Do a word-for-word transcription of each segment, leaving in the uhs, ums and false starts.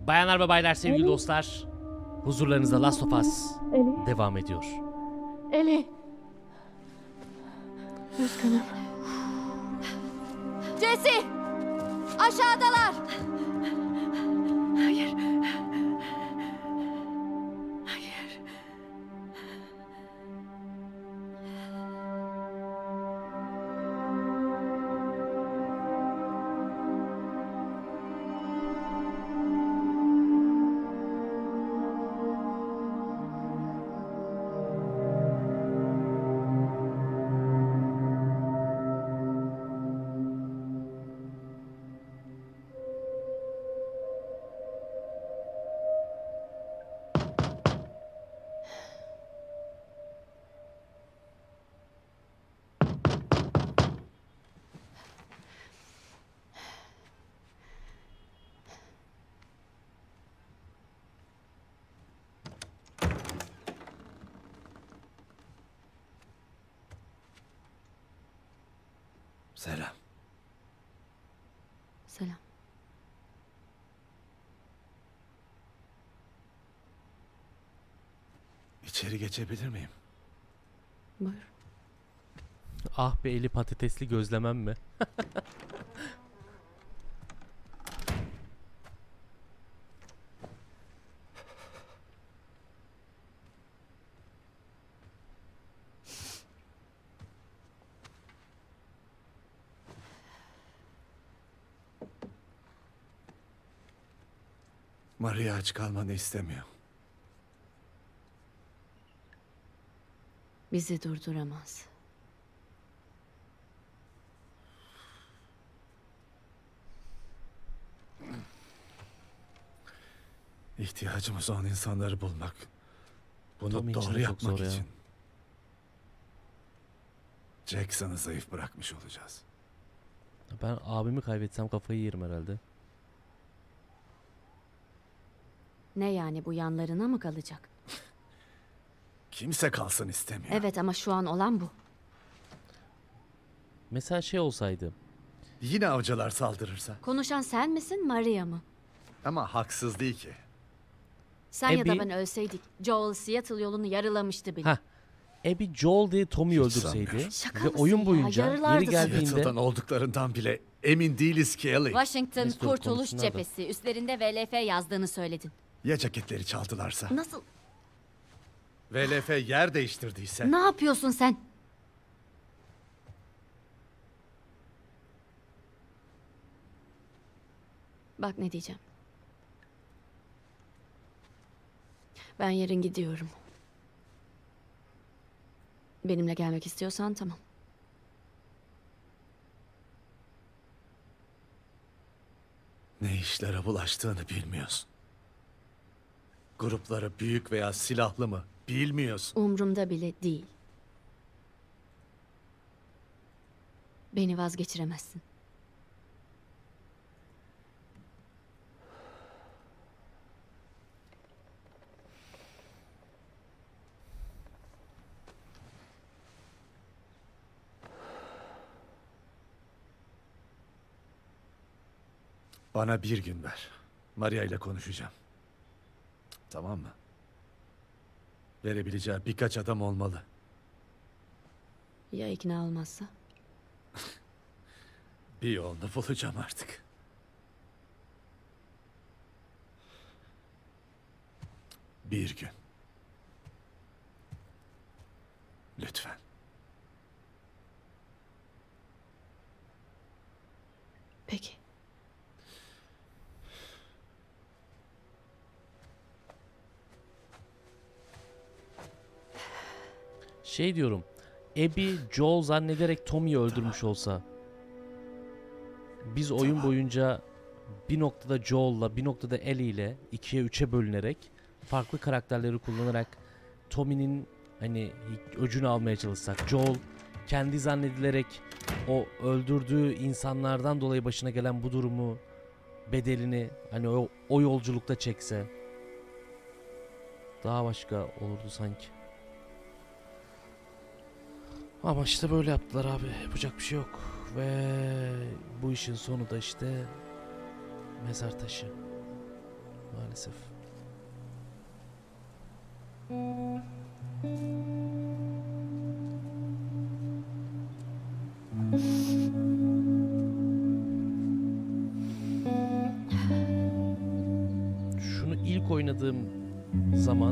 Bayanlar ve baylar, sevgili Eli. Dostlar, huzurlarınızda Last of Us Eli. Devam ediyor. Eli. Üzgünüm. Jesse! Aşağıdalar! Hayır. Hayır. Selam. Selam. İçeri geçebilir miyim? Buyur. Ah be, Eli patatesli gözlemem mi? Maria aç kalmanı istemiyor. Bizi durduramaz. İhtiyacımız olan insanları bulmak. Bunu Tommy için doğru de çok yapmak zor ya. için. Jackson'ı zayıf bırakmış olacağız. Ben abimi kaybetsem kafayı yerim herhalde. Ne yani, bu yanlarına mı kalacak? Kimse kalsın istemiyor. Evet, ama şu an olan bu. Mesela şey olsaydı. Yine avcılar saldırırsa. Konuşan sen misin, Maria mı? Ama haksız değil ki. Sen ya da Abby- ben ölseydik, Joel Seattle yolunu yarılamıştı bile. Heh. Abby Joel diye Tommy'yi Hiç öldürseydi sanmıyorum. Şaka ve mısın oyun ya? boyunca Yarılardı yeri geldiğinde Seattle'dan olduklarından bile emin değiliz ki Ellie. Washington Neyse, dur, Kurtuluş konuşsunlar da. Cephesi, üstlerinde V L F yazdığını söyledin. Ya ceketleri çaldılarsa? Nasıl? V L F yer değiştirdiyse? Ne yapıyorsun sen? Bak ne diyeceğim. Ben yarın gidiyorum. Benimle gelmek istiyorsan tamam. Ne işlere bulaştığını bilmiyorsun. Grupları büyük veya silahlı mı bilmiyorsun. Umrumda bile değil. Beni vazgeçiremezsin. Bana bir gün ver. Maria ile konuşacağım. Tamam mı? Verebileceği birkaç adam olmalı. Ya ikna olmazsa? Bir yolunu bulacağım artık. Bir gün. Lütfen. Peki. şey diyorum. Abby Joel zannederek Tommy'yi öldürmüş olsa. Biz oyun boyunca bir noktada Joel'la bir noktada Ellie ile ikiye üçe bölünerek farklı karakterleri kullanarak Tommy'nin hani öcünü almaya çalışsak. Joel kendi zannedilerek o öldürdüğü insanlardan dolayı başına gelen bu durumu, bedelini hani o, o yolculukta çekse daha başka olurdu sanki. Ama işte böyle yaptılar abi. Yapacak bir şey yok. Ve bu işin sonu da işte mezar taşı. Maalesef. Şunu ilk oynadığım zaman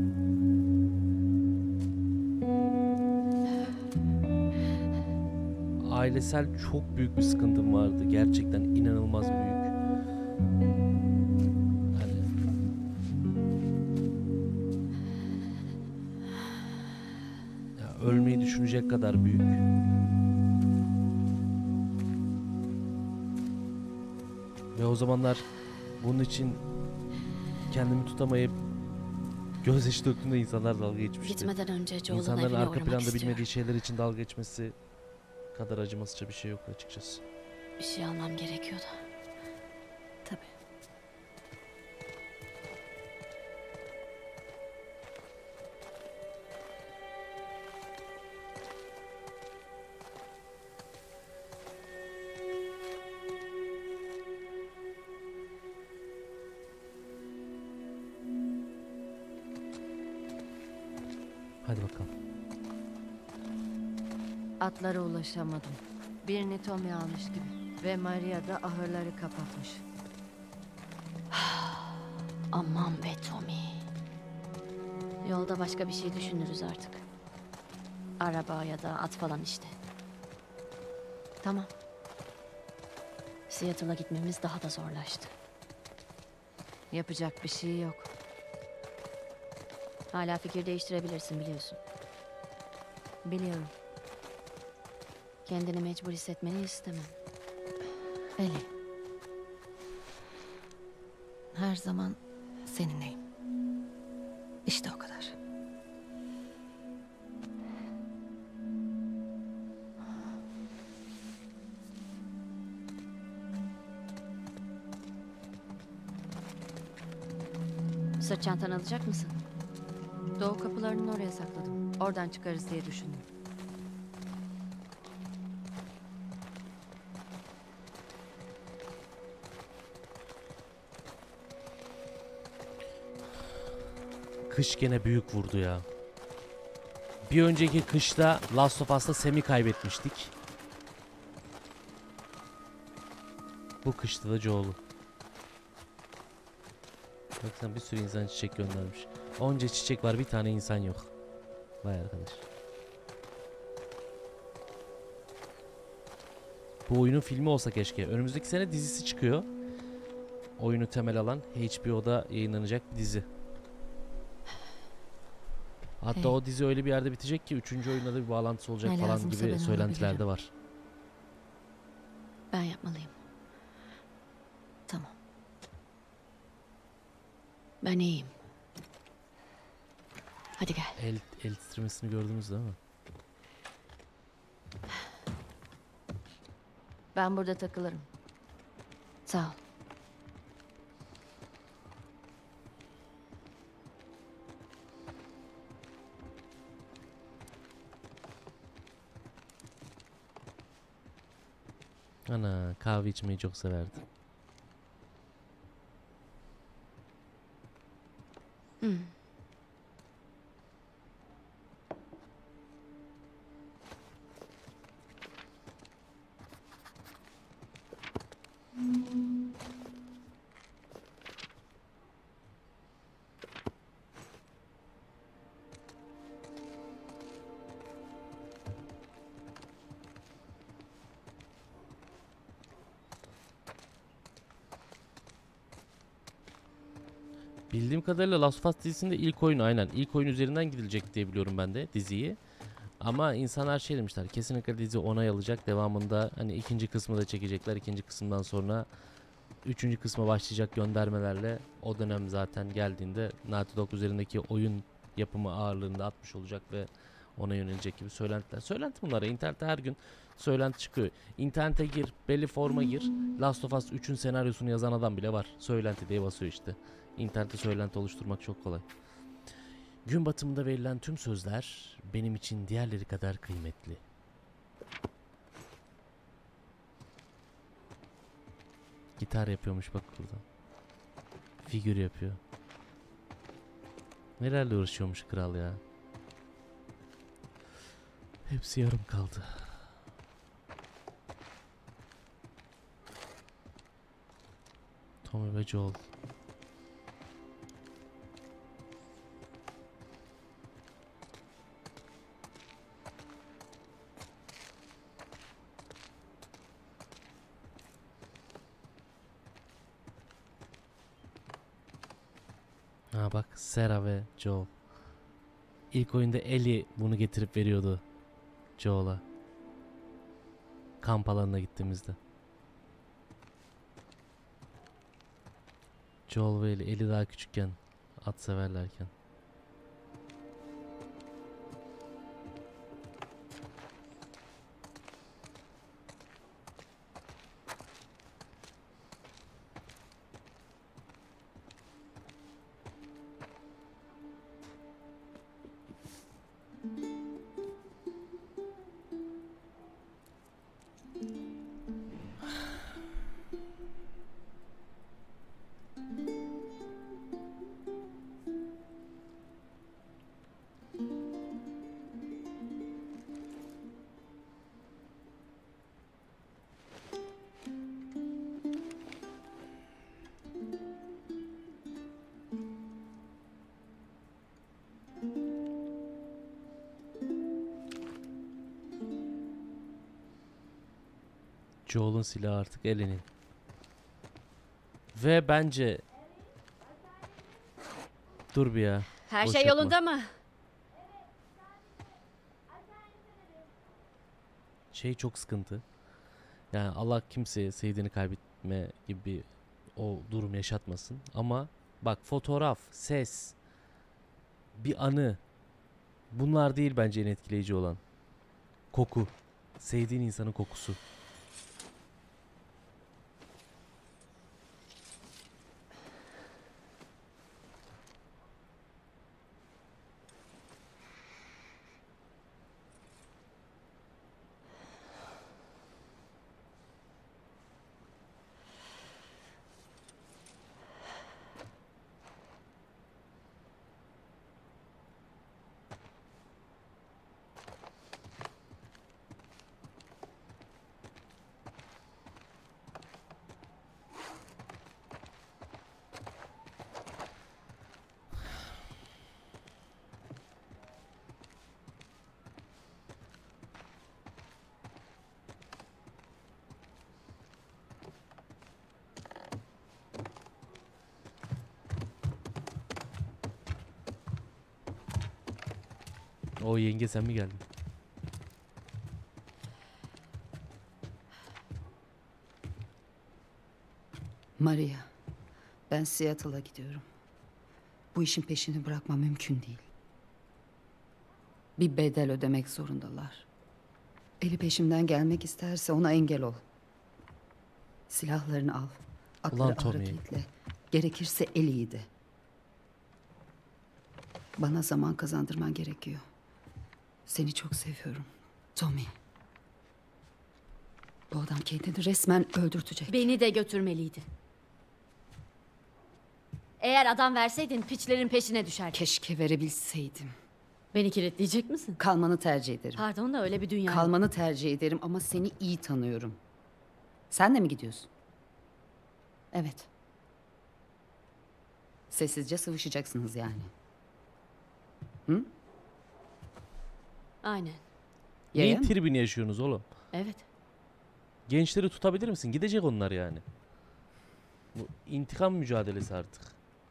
ailesel çok büyük bir sıkıntım vardı. Gerçekten inanılmaz büyük. Hani ya ölmeyi düşünecek kadar büyük. Ve o zamanlar bunun için kendimi tutamayıp gözyaşı döktüğümde insanlar dalga geçmişti. Gitmeden önce Joel'un İnsanların evine arka uğramak planda istiyorum. bilmediği şeyler için dalga geçmesi kadar acımasızca bir şey yok açıkçası. Bir şey almam gerekiyordu. Tabii. Hadi bakalım. Atlara ulaşamadım. Birini Tommy almış gibi. Ve Maria da ahırları kapatmış. Aman be Tommy. Yolda başka bir şey düşünürüz artık. Araba ya da at falan işte. Tamam. Seattle'a gitmemiz daha da zorlaştı. Yapacak bir şey yok. Hala fikir değiştirebilirsin biliyorsun. Biliyorum. Kendini mecbur hissetmeni istemem. Ellie. Her zaman seninleyim. İşte o kadar. Sırt çantanı alacak mısın? Doğu kapılarının oraya sakladım. Oradan çıkarız diye düşündüm. Kış gene büyük vurdu ya. Bir önceki kışta Last of Us'ta Sam'i kaybetmiştik. Bu kışta da Joel'u. Baksana bir sürü insan çiçek göndermiş. Onca çiçek var, bir tane insan yok. Vay arkadaş. Bu oyunun filmi olsa keşke. Önümüzdeki sene dizisi çıkıyor. Oyunu temel alan H B O'da yayınlanacak bir dizi. Hatta Hey. o dizi öyle bir yerde bitecek ki üçüncü oyunda da bir bağlantısı olacak Ne falan lazımsa gibi ben söylentilerde alabilirim. var. Ben yapmalıyım. Tamam. Ben iyiyim. Hadi gel. El, el titremesini gördünüz değil mi? Ben burada takılırım. Sağ ol. Ana, kahve içmeyi çok severdi. Hmm. Bildiğim kadarıyla Last of Us dizisinde ilk oyun aynen. İlk oyun üzerinden gidilecek diye biliyorum ben de diziyi. Ama insanlar şey demişler. Kesinlikle dizi onay alacak. Devamında hani ikinci kısmı da çekecekler. İkinci kısımdan sonra üçüncü kısma başlayacak göndermelerle o dönem zaten geldiğinde Naughty Dog üzerindeki oyun yapımı ağırlığını da atmış olacak ve ona yönelecek gibi söylentiler. Söylenti bunlara. İnternette her gün söylenti çıkıyor. İnternete gir, belli forma gir. Last of Us üçün senaryosunu yazan adam bile var. Söylenti diye basıyor işte. İnternette söylenti oluşturmak çok kolay. Gün batımında verilen tüm sözler benim için diğerleri kadar kıymetli. Gitar yapıyormuş bak burada. Figür yapıyor. Nelerle uğraşıyormuş kral ya. Hepsi yarım kaldı. Tommy ve Joel. Ha bak, Sarah ve Joel. İlk oyunda Ellie bunu getirip veriyordu Joel'a. Kamp alanına gittiğimizde. Joel ve Ellie, Ellie daha küçükken, at severlerken. Joel'un silahı artık Ellie'nin. Ve bence... Dur bir ya. Her Boş şey yapma. yolunda mı? Şey çok sıkıntı. Yani Allah kimseye sevdiğini kaybetme gibi bir o durum yaşatmasın. Ama bak, fotoğraf, ses, bir anı. Bunlar değil bence en etkileyici olan. Koku. Sevdiğin insanın kokusu. O yenge, sen mi geldin? Maria, ben Seattle'a gidiyorum. Bu işin peşini bırakmam mümkün değil. Bir bedel ödemek zorundalar. Eli peşimden gelmek isterse ona engel ol. Silahlarını al. Ulan Atları Tommy. ahıra kilitle. Gerekirse Ellie'yi de. Bana zaman kazandırman gerekiyor. Seni çok seviyorum, Tommy. Bu adam kendini resmen öldürtecek. Beni de götürmeliydi. Eğer adam verseydin piçlerin peşine düşerdi. Keşke verebilseydim. Beni kilitleyecek misin? Kalmanı tercih ederim. Pardon da öyle bir dünya. yok. Kalmanı tercih ederim ama seni iyi tanıyorum. Sen de mi gidiyorsun? Evet. Sessizce sıvışacaksınız yani. Hı? Aynen. Yaya Neyin mı? tribini yaşıyorsunuz oğlum? Evet. Gençleri tutabilir misin? Gidecek onlar yani. Bu intikam mücadelesi artık.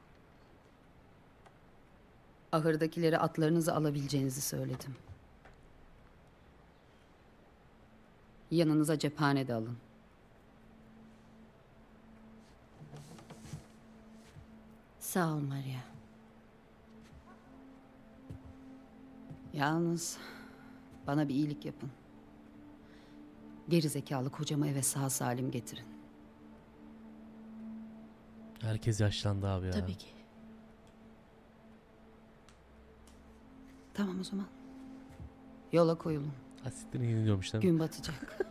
Ahırdakileri atlarınızı alabileceğinizi söyledim. Yanınıza cephane de alın. Sağ ol Maria. Yalnız bana bir iyilik yapın. Geri zekalı kocamı eve sağ salim getirin. Herkes yaşlandı abi ya. Tabii ki. Tamam o zaman. Yola koyulun. Asitlerini yeniliyormuş değil mi? Gün batacak.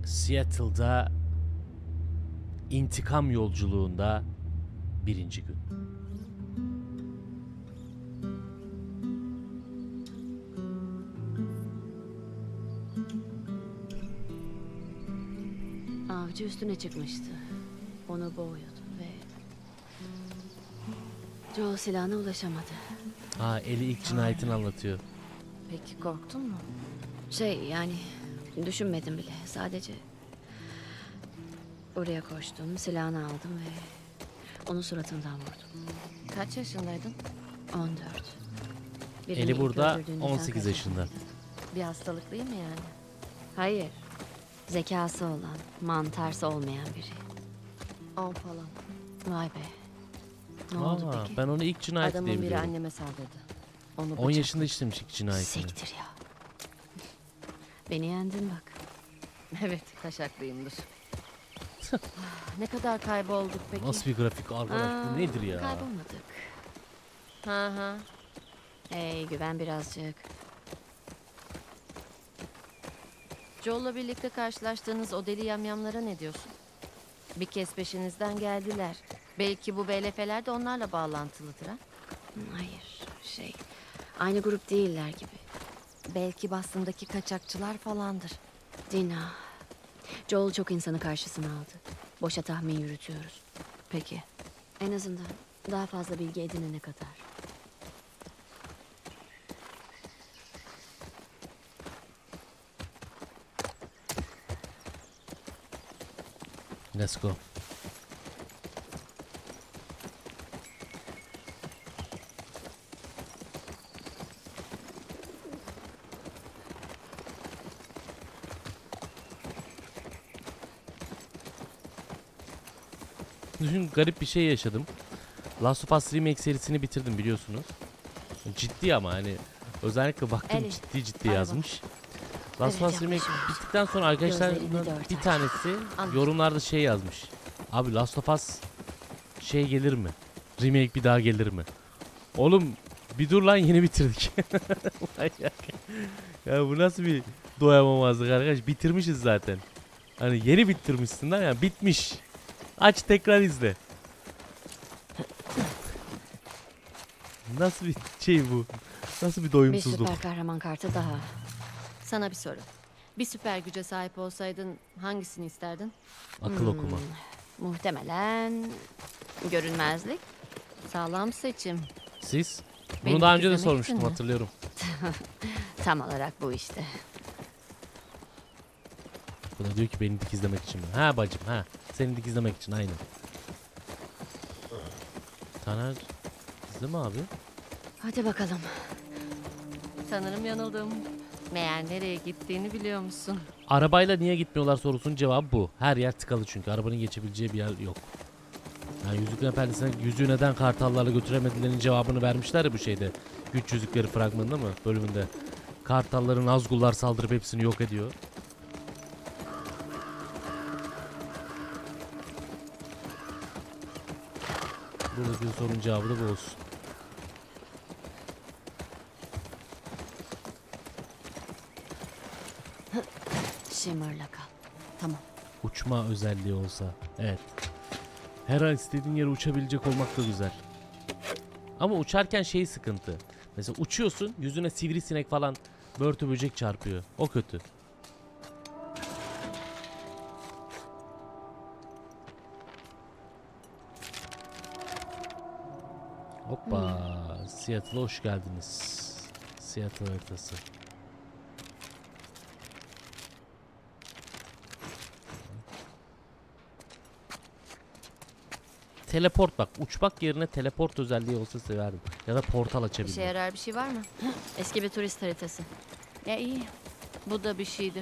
Seattle'da intikam yolculuğunda birinci gün. Avcı üstüne çıkmıştı. Onu boğuyordu ve... Joel silahına ulaşamadı. Ha, Eli ilk cinayetini anlatıyor. Peki korktun mu? Şey yani düşünmedim bile. Sadece oraya koştum, silahını aldım ve onun suratından vurdum. Kaç yaşındaydın? on dört. Birini Eli ilk burada öldürdüğünde on sen sekiz kaç yaşında. Bir hastalık değil mi yani? Hayır. Zekası olan, mantarsı olmayan biri. On falan. Vay be. Ne oldu Aa, peki? ben onu ilk cinayet diye Adamın biri biliyorum. anneme saldırdı. Onu on bıçak- yaşında işlemiş ilk cinayetini. Siktir ya. Beni yendin bak. Evet, taşaklıyımdır. Ne kadar kaybolduk peki? Nasıl bir grafik arkadaş Aa, bu nedir ya? Kaybolmadık. Ha ha. Hey güven birazcık. Joel'la birlikte karşılaştığınız o deli yamyamlara ne diyorsun? Bir kez peşinizden geldiler. Belki bu B L F'ler de onlarla bağlantılıdır ha? Hayır şey aynı grup değiller gibi. Belki Boston'daki kaçakçılar falandır. Dina. Joel çok insanı karşısına aldı. Boşa tahmin yürütüyoruz. Peki. En azından daha fazla bilgi edinene kadar. Let's go. Düşün, garip bir şey yaşadım. Last of Us Remake serisini bitirdim biliyorsunuz. Ciddi ama hani özellikle baktım Ellie, ciddi ciddi araba. yazmış. Last of Us Evet, Remake yapmış. bittikten sonra arkadaşlar Gözlerini dört bir aç. tanesi Anladım. yorumlarda şey yazmış. Abi Last of Us şey gelir mi? Remake bir daha gelir mi? Oğlum bir dur lan, yeni bitirdik. Manyak. Ya bu nasıl bir doyamamazlık arkadaş? Bitirmişiz zaten. Hani yeni bitirmişsin lan ya, bitmiş. Aç tekrar izle. Nasıl bir şey bu? Nasıl bir Bir doyumsuzluk? süper kahraman kartı daha. Sana bir soru. Bir süper güce sahip olsaydın hangisini isterdin? Akıl okuma. Hmm, muhtemelen görünmezlik. Sağlam seçim. Siz? Bunu Beni daha önce de izlemek sormuştum, için mi? hatırlıyorum. Tam olarak bu işte. Bu da diyor ki beni dikizlemek için mi? Ha bacım ha. Seni dikizlemek için aynen. Taner bizde mi abi? Hadi bakalım. Sanırım yanıldım. Meğer nereye gittiğini biliyor musun? Arabayla niye gitmiyorlar sorusunun cevabı bu. Her yer tıkalı çünkü. Arabanın geçebileceği bir yer yok. Yani Yüzüklerin Efendisi'ne yüzüğü neden kartallarla götüremedilerinin cevabını vermişler ya bu şeyde. Güç Yüzükleri fragmanında mı? Bölümünde. Kartalların Nazgullar saldırıp hepsini yok ediyor. Buradaki sorunun cevabı da bu olsun. Shimmer'la kal. Tamam. Uçma özelliği olsa. Evet. Her an istediğin yere uçabilecek olmak da güzel. Ama uçarken şey sıkıntı. Mesela uçuyorsun, yüzüne sivrisinek falan, börtü böcek çarpıyor. O kötü. Hoppa. Seattle'a hoş geldiniz. Seattle haritası. Teleport bak. Uçmak yerine teleport özelliği olsa severdim. Ya da portal İşe açabilmek. yarar bir şey var mı? Eski bir turist haritası. Ya iyi. Bu da bir şeydir.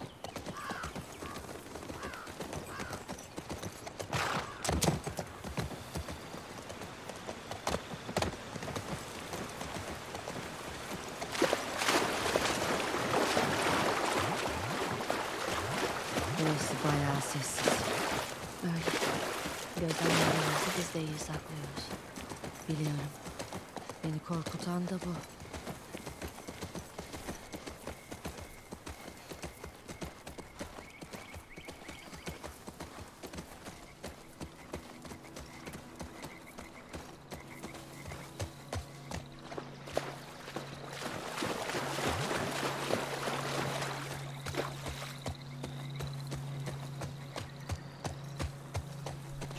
Burası bayağı sessiz. Öyle. Gözlemlerimizi biz de iyi saklıyoruz. Biliyorum. Beni korkutan da bu.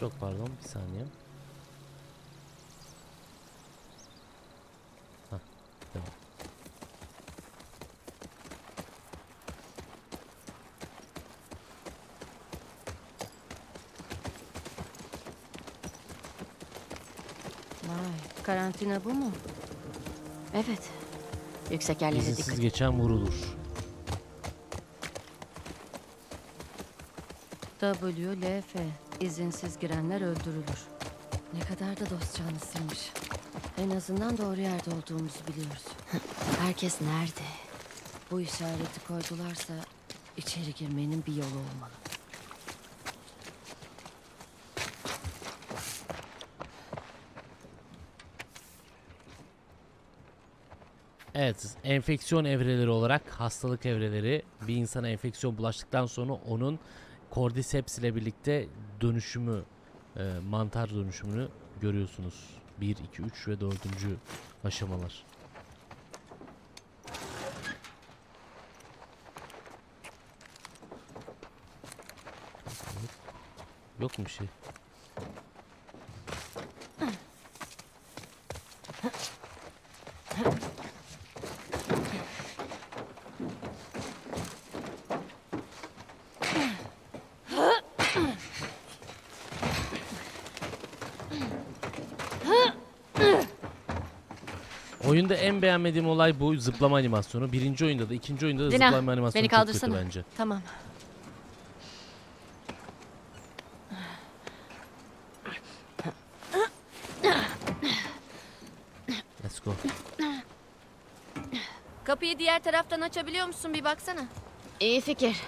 Çok pardon, bir saniye. Hah, tamam. Vay, karantina bu mu? Evet. Yüksek yerlere İzinsiz dikkat. geçen vurulur. W L F. İzinsiz girenler öldürülür. Ne kadar da dost canlısıymış. En azından doğru yerde olduğumuzu biliyoruz. Herkes nerede? Bu işareti koydularsa içeri girmenin bir yolu olmalı. Evet, enfeksiyon evreleri olarak hastalık evreleri bir insana enfeksiyon bulaştıktan sonra onun Cordyceps ile birlikte dönüşümü, e, mantar dönüşümünü görüyorsunuz. bir, iki, üç ve dördüncü aşamalar. Yok mu bir şey? Oyunda en beğenmediğim olay bu zıplama animasyonu. Birinci oyunda da ikinci oyunda da Dina, zıplama animasyonu beni çok kötü kaldırsana. bence. Tamam. Let's go. Kapıyı diğer taraftan açabiliyor musun, bir baksana. İyi fikir.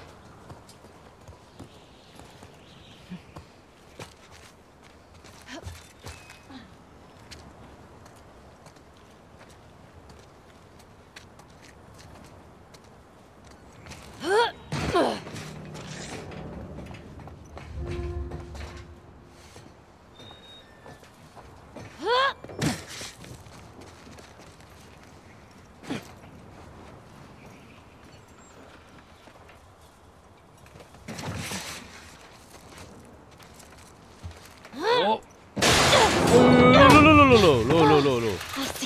Oh. Lo lo lo lo lo lo lo lo lo.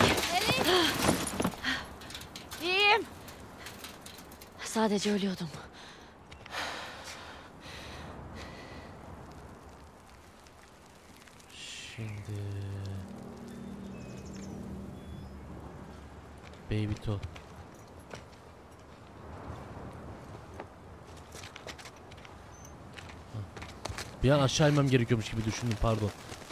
İyiyim. Sadece ölüyordum. Şimdi Baby To. Bir an aşağı inmem gerekiyormuş gibi düşündüm, pardon.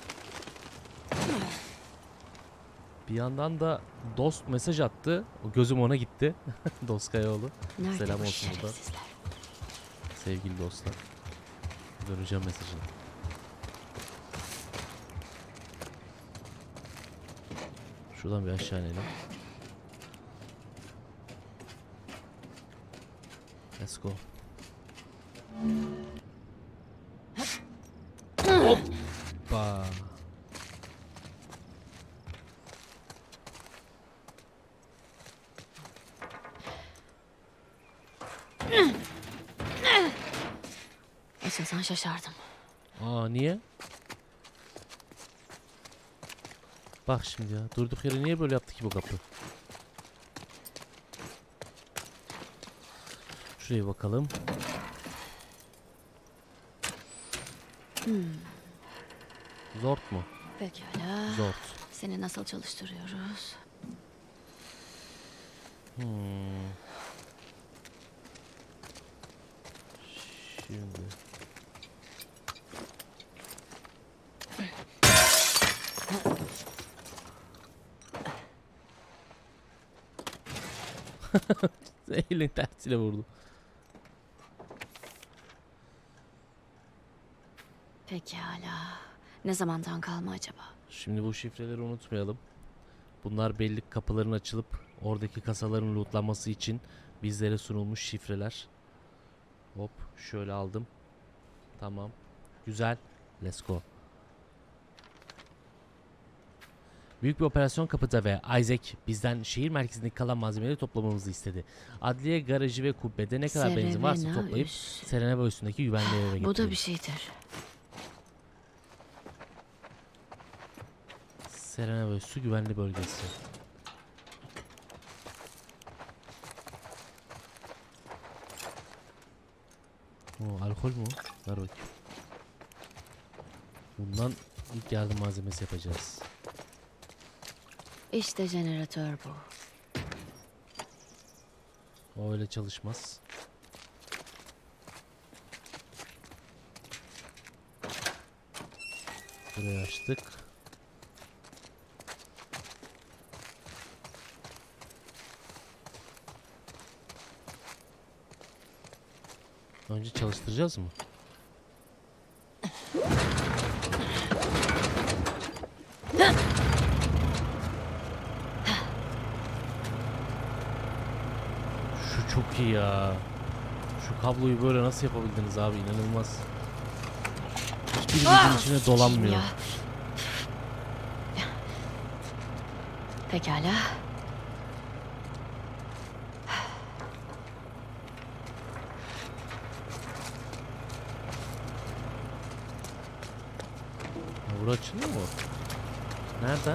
Bir yandan da dost mesaj attı. O gözüm ona gitti. Dost Kayaoğlu. Nerede Selam bu olsun burada. şerefsizler? Sevgili dostlar. Göreceğim mesajını. Şuradan bir aşağı inelim. Let's go. Hoppa. Açılsan şaşardım. Aa, niye? Bak şimdi ya, durduk yere niye böyle yaptı ki bu kapı? Şuraya bakalım. Hmm. Zort mu? Pekala. Zort. Seni nasıl çalıştırıyoruz? Hmm. Şimdi. Elin tersiyle vurdu. Pekala. Ne zamandan kalma acaba? Şimdi bu şifreleri unutmayalım. Bunlar belli kapıların açılıp oradaki kasaların lootlanması için bizlere sunulmuş şifreler. Hop, şöyle aldım. Tamam. Güzel. Let's go. Büyük bir operasyon kapıda ve Isaac bizden şehir merkezindeki kalan malzemeleri toplamamızı istedi. Adliye garajı ve kubbede ne kadar benzin varsa Serena toplayıp üs. Sereneva üstündeki güvenli eve Bu da getirelim. bir şeydir. Serena ve su güvenli bölgesi. O alkol mu? Ver bakayım. Bundan ilk yardım malzemesi yapacağız. İşte jeneratör bu. O öyle çalışmaz. Burayı açtık. Önce çalıştıracağız mı? Şu çok iyi ya. Şu kabloyu böyle nasıl yapabildiniz abi, inanılmaz. Hiçbirimizin içine dolanmıyor. Ya. Pekala. Ha, bura açılıyor mu? Nereden?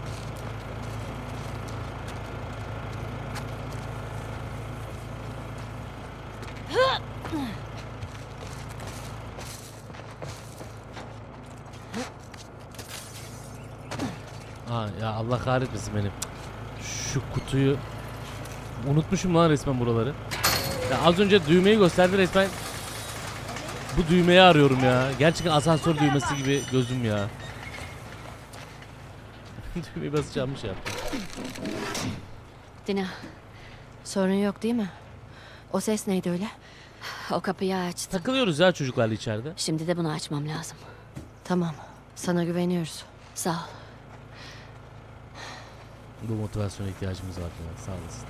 Aa, ya Allah kahretmesin benim. Şu kutuyu unutmuşum lan resmen buraları. Ya az önce düğmeyi gösterdi resmen. Bu düğmeyi arıyorum ya. Gerçekten asansör düğmesi gibi gözüm ya. Düğmeyi basacağım şey yaptım. Dina, sorun yok değil mi? O ses neydi öyle? O kapıyı açtım. Takılıyoruz ya çocuklarla içeride. Şimdi de bunu açmam lazım. Tamam. Sana güveniyoruz. Sağ ol. Bu motivasyona ihtiyacımız var ya. Sağ olasın.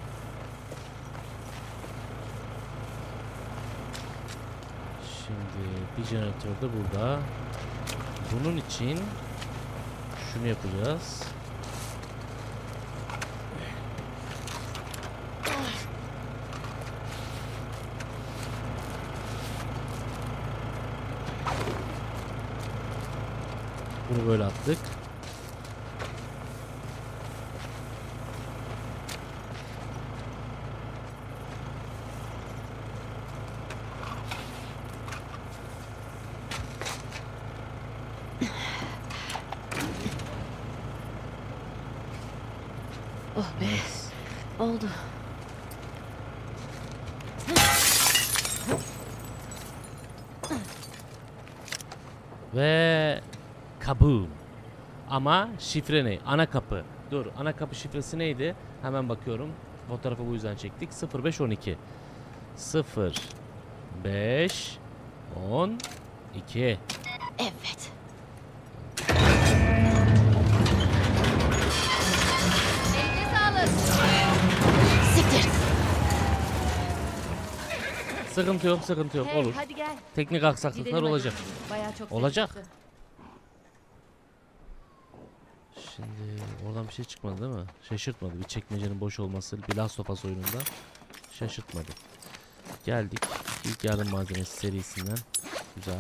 Şimdi bir jeneratör de burada. Bunun için şunu yapacağız. Bunu böyle attık. Oh be. Oldu. Ve kaboom. Ama şifre ne? Ana kapı. Dur, ana kapı şifresi neydi? Hemen bakıyorum. Fotoğrafı bu yüzden çektik. sıfır beş on iki. sıfır beş on iki. Evet. Siktir. Sıkıntı yok, sıkıntı yok. Hey, Olur. hadi gel. Teknik aksaklıklar Gidelim hadi. olacak. Bayağı çok Olacak. sessizdi. Şimdi oradan bir şey çıkmadı değil mi? Şaşırtmadı. Bir çekmecenin boş olması bir Last of Us oyununda şaşırtmadı. Geldik. İlk yardım malzemesi serisinden. Güzel.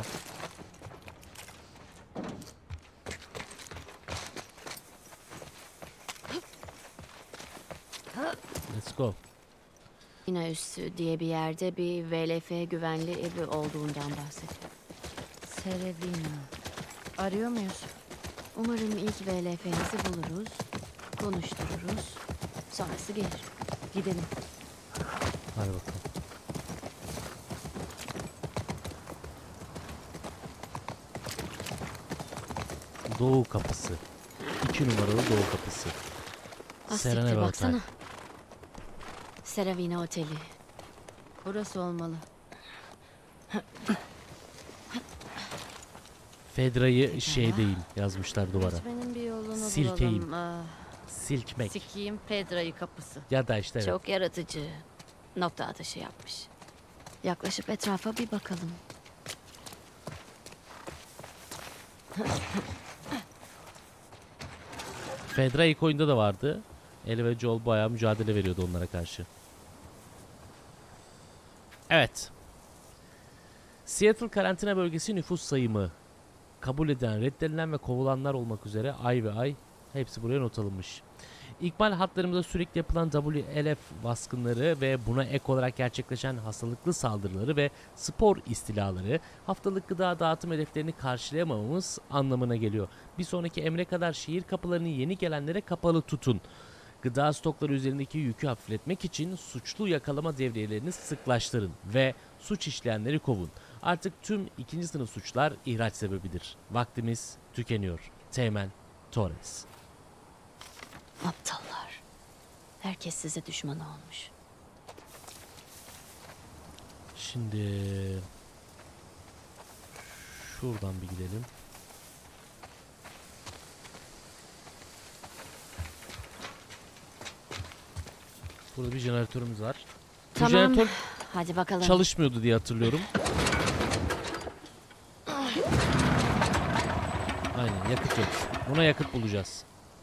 Let's go. Yine üssü diye bir yerde bir V L F güvenli evi olduğundan bahsediyor. Serevina. Arıyor muyuz? Umarım ilk V L F'nizi buluruz, konuştururuz. Sonrası gelir. Gidelim. Hadi bakalım. Doğu kapısı. İki numaralı doğu kapısı. Ah, Serena siktir, ve baksana. Otel. Seravina Oteli. Burası olmalı. Fedra'yı şey değil yazmışlar duvara. Gitmenin bir yolunu Silkeyim. bulalım. Ah, Silkmek. sikiyim Pedra'yı kapısı. Ya da işte evet. Çok yaratıcı. Nokta atışı yapmış. Yaklaşıp etrafa bir bakalım. Fedra ilk oyunda da vardı. Ellie ve Joel bayağı mücadele veriyordu onlara karşı. Evet. Seattle karantina bölgesi nüfus sayımı. Kabul edilen, reddedilen ve kovulanlar olmak üzere ay ve ay Hepsi buraya not alınmış. İkmal hatlarımızda sürekli yapılan W L F baskınları ve buna ek olarak gerçekleşen hastalıklı saldırıları ve spor istilaları haftalık gıda dağıtım hedeflerini karşılayamamamız anlamına geliyor. Bir sonraki emre kadar şehir kapılarını yeni gelenlere kapalı tutun. Gıda stokları üzerindeki yükü hafifletmek için suçlu yakalama devriyelerini sıklaştırın ve suç işleyenleri kovun. Artık tüm ikinci sınıf suçlar ihraç sebebidir. Vaktimiz tükeniyor. Teğmen Torres. Aptallar. Herkes size düşman olmuş. Şimdi şuradan bir gidelim. Burada bir jeneratörümüz var. Bu Tamam. jeneratör Hadi bakalım. çalışmıyordu diye hatırlıyorum. Aynen, yakıt yok. Buna yakıt bulacağız.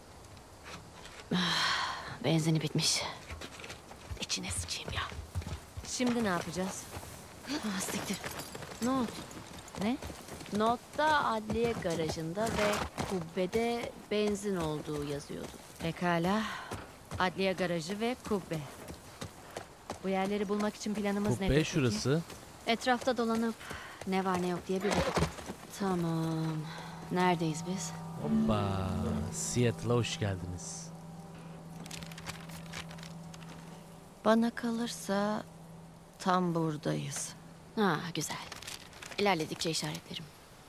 Benzini bitmiş. İçine sıçayım ya. Şimdi ne yapacağız? Ah, siktir. Not. Ne? Notta adliye garajında ve kubbede benzin olduğu yazıyordu. Pekala. Adliye garajı ve kubbe. Bu yerleri bulmak için planımız nedir? Kubbe peki? şurası. Etrafta dolanıp ne var ne yok diye bir bakacağım. Tamam. Neredeyiz biz? Hoppa. Seattle'a hoş geldiniz. Bana kalırsa tam buradayız. Ha, güzel. İlerledikçe işaretlerim.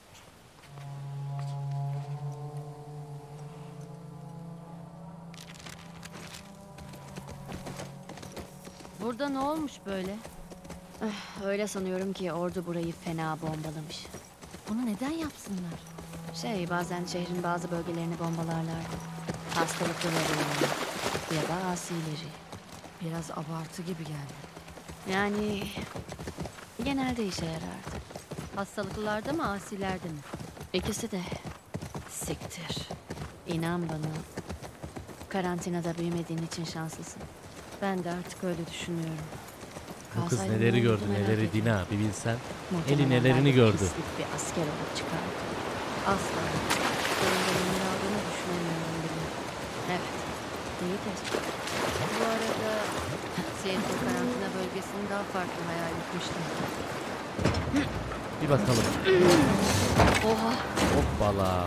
Burada ne olmuş böyle? Öyle sanıyorum ki ordu burayı fena bombalamış. Bunu neden yapsınlar? Şey, bazen şehrin bazı bölgelerini bombalarlar. Hastalıklıları ya da asileri. Biraz abartı gibi geldi. Yani genelde işe yarardı. Hastalıklılarda mı, asilerde mi? İkisi de. Siktir. İnan bana. Karantinada büyümediğin için şanslısın. Ben de artık öyle düşünüyorum. Bu kız Kalsaydın ne neleri olurdu gördü, merak neleri ediyorum. Dina, bir bilsen. Muhtemelen Eli nelerini belki gördü. pislik bir asker olup çıkardı. Asla. Benim de emir aldığını düşünemiyorum bile. Evet. İyi tespit. Bu arada Seattle karantina bölgesini daha farklı hayal etmiştim. Bir bakalım. Oha. Hoppala.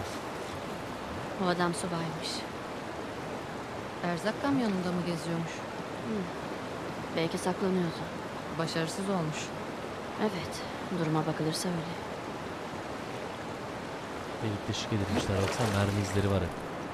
O adam subaymış. Erzak kamyonunda mı geziyormuş? Belki saklanıyordu. Başarısız olmuş. Evet. Duruma bakılırsa öyle. Delik deşik edilmişler. Baksana, mermi izleri var hep.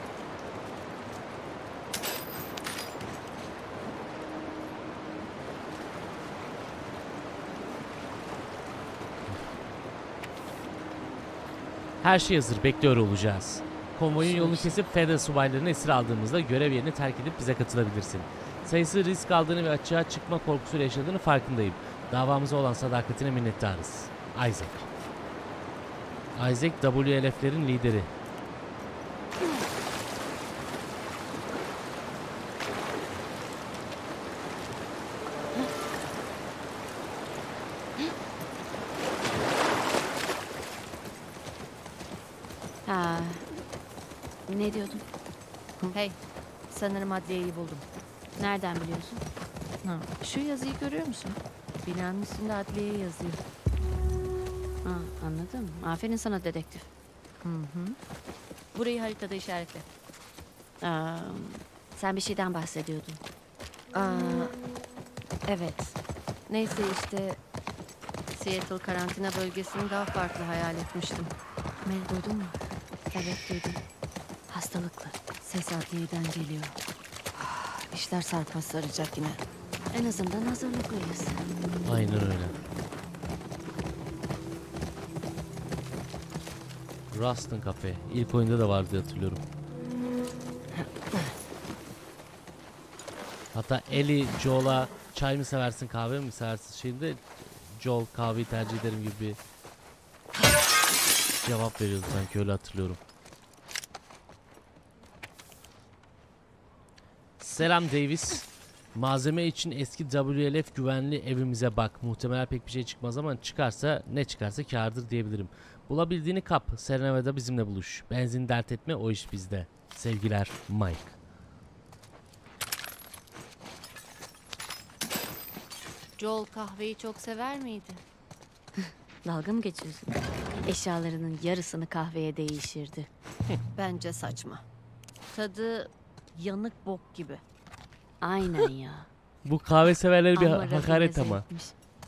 Her şey hazır. Bekliyor olacağız. Konvoyun yolunu kesip Federal subaylarını esir aldığımızda görev yerini terk edip bize katılabilirsin. Sayısı risk aldığını ve açığa çıkma korkusuyla yaşadığını farkındayım. Davamıza olan sadakatine minnettarız. Isaac. Isaac W L F'lerin lideri. Ha. Ne diyordun? Hey, sanırım adliyeyi buldum. Nereden biliyorsun? Ha, şu yazıyı görüyor musun? Binanın üstünde adliye yazıyor. Ha, anladım. Aferin sana dedektif. Hı hı. Burayı haritada işaretle. Aa, sen bir şeyden bahsediyordun. Aa, evet. Neyse işte Seattle karantina bölgesini daha farklı hayal etmiştim. Mel duydun mu? Evet duydum. Hastalıklı. Ses adliyeden geliyor. İşler sarpa saracak yine. En azından hazırlıklıyız. Aynen öyle. Rustin Cafe. İlk oyunda da vardı hatırlıyorum. Hatta Ellie Joel'a çay mı seversin kahve mi seversin şeyinde Joel kahveyi tercih ederim gibi bir cevap veriyordu sanki, öyle hatırlıyorum. Selam Davis. Malzeme için eski W L F güvenli evimize bak. Muhtemelen pek bir şey çıkmaz ama çıkarsa ne çıkarsa kârdır diyebilirim. Bulabildiğini kap. Serenava'da bizimle buluş. Benzin dert etme, o iş bizde. Sevgiler Mike. Joel kahveyi çok sever miydi? Dalga mı geçiyorsun? Eşyalarının yarısını kahveye değişirdi. Bence saçma. Tadı yanık bok gibi. Aynen ya. Bu kahve severleri bir Ama ha- hakaret rafine ama. zevkmiş.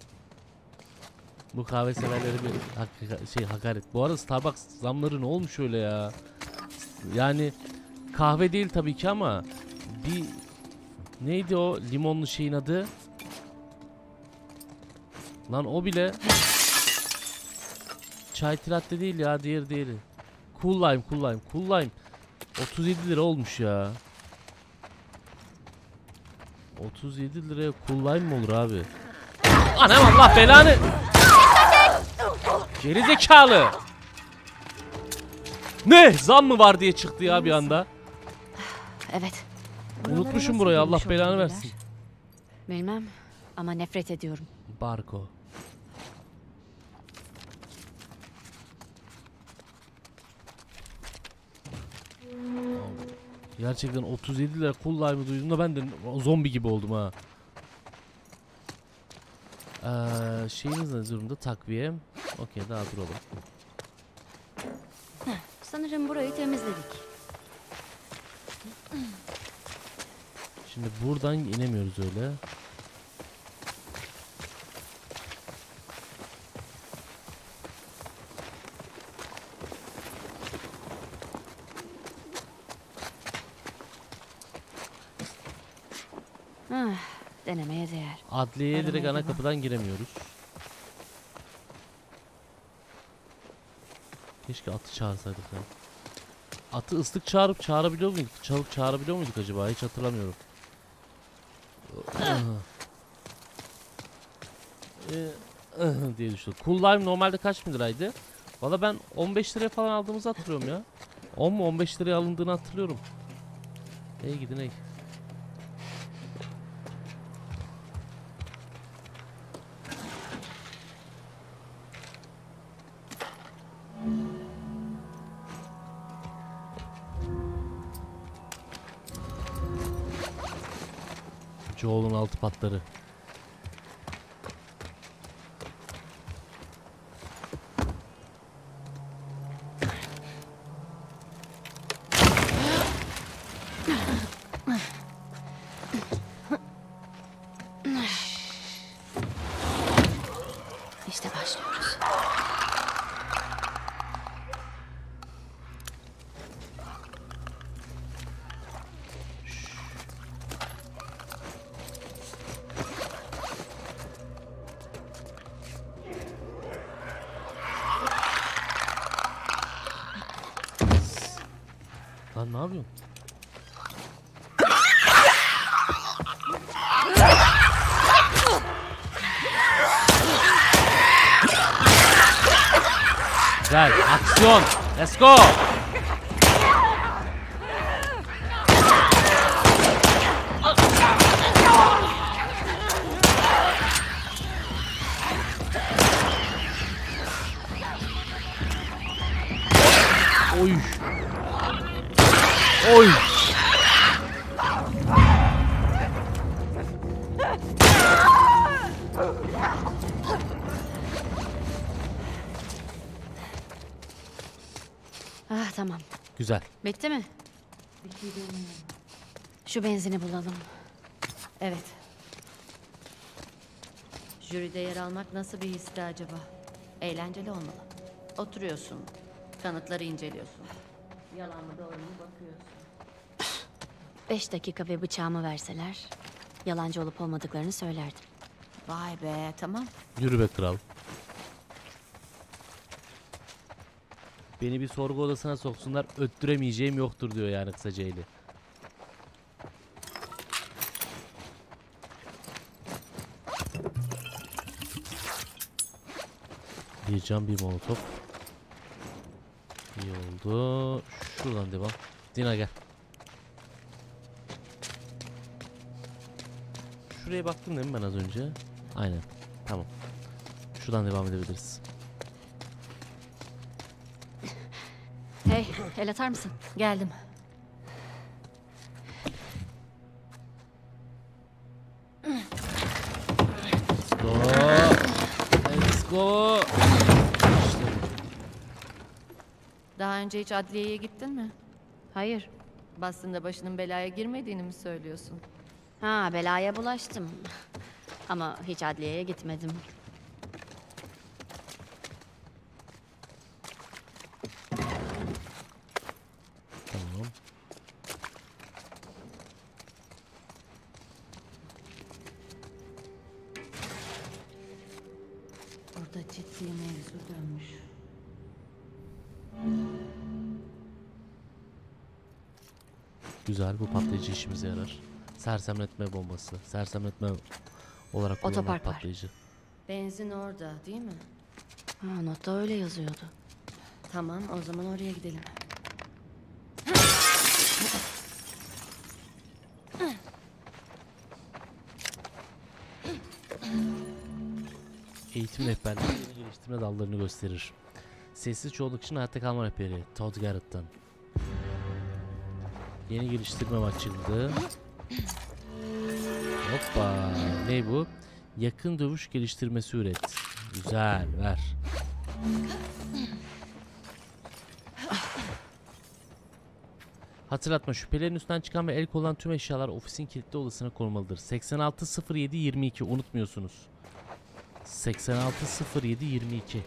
Bu kahve severleri bir hak- şey hakaret. Bu arada Starbucks zamları ne olmuş öyle ya? Yani kahve değil tabii ki ama bir neydi o limonlu şeyin adı? Lan o bile çay latte değil ya, diğeri diğeri. Cool lime, cool lime, cool lime. otuz yedi lira olmuş ya. otuz yedi liraya cool lime mi olur abi? Anam Allah belanı. Geri zekalı. Ne? Zam mı var diye çıktı ya bir anda. Evet. Unutmuşum Buralara burayı, nasıl Allah girmiş belanı olabilirler? versin. Bilmem ama nefret ediyorum. Barko. Gerçekten otuz yedi lira cool lime'ı duyduğumda ben de zombi gibi oldum ha. Ee, şeyimiz ne durumda? Takviye. Okey, daha duralım. Sanırım burayı temizledik. Şimdi buradan inemiyoruz öyle. Ah, denemeye değer. Adliyeye Aramaya direkt ana devam. kapıdan giremiyoruz. Keşke atı çağırsaydık ya. Atı ıslık çağırıp çağırabiliyor muyduk? Çalıp çağırabiliyor muyduk acaba? Hiç hatırlamıyorum. diye düşündüm. Cool Lime normalde kaç bin liraydı? Valla ben on beş liraya falan aldığımızı hatırlıyorum ya. on mu on beş liraya alındığını hatırlıyorum. Ey gidin ey. Joel'un altı patları. İşte başlıyoruz. Lan ne yapıyorsun? Güzel, aksiyon. Let's go. Oy. Oy. Ah tamam. Güzel. Bitti mi? Şu benzini bulalım. Evet. Jüride yer almak nasıl bir histi acaba? Eğlenceli olmalı. Oturuyorsun, kanıtları inceliyorsun. Yalan mı doğru mu bakıyorsun. Beş dakika ve bıçağımı verseler yalancı olup olmadıklarını söylerdim. Vay be, tamam. Yürü be kral. Beni bir sorgu odasına soksunlar, öttüremeyeceğim yoktur diyor yani kısaca Eli. Bir can, bir molotof. İyi oldu. Şuradan devam. Dina gel. Şuraya baktım değil mi ben az önce? Aynen. Tamam. Şuradan devam edebiliriz. Hey, el atar mısın? Geldim. Let's go. Let's go. İşte bu. Daha önce hiç adliyeye gittin mi? Hayır. Boston'da başının belaya girmediğini mi söylüyorsun? Ha, belaya bulaştım. Ama hiç adliyeye gitmedim. Tamam. Orada ciddi mevzu dönmüş. Güzel, bu patlayıcı işimize yarar. Sersemletme bombası. Sersemletme olarak kullanılan Otopark var. patlayıcı. Benzin orada değil mi? Ha, notta öyle yazıyordu. Tamam, o zaman oraya gidelim. Eğitim rehberliği yeni geliştirme dallarını gösterir. Sessiz çoğunluk için hayatta kalma rehberi. Todd Garrett'tan. Yeni geliştirme açıldı. Hoppa. Ne bu? Yakın dövüş geliştirmesi üret. Güzel, ver. Hatırlatma, şüphelerin üstünden çıkan ve el konulan tüm eşyalar ofisin kilitli odasına konulmalıdır. seksen altı sıfır yedi yirmi iki unutmuyorsunuz. seksen altı sıfır yedi yirmi iki.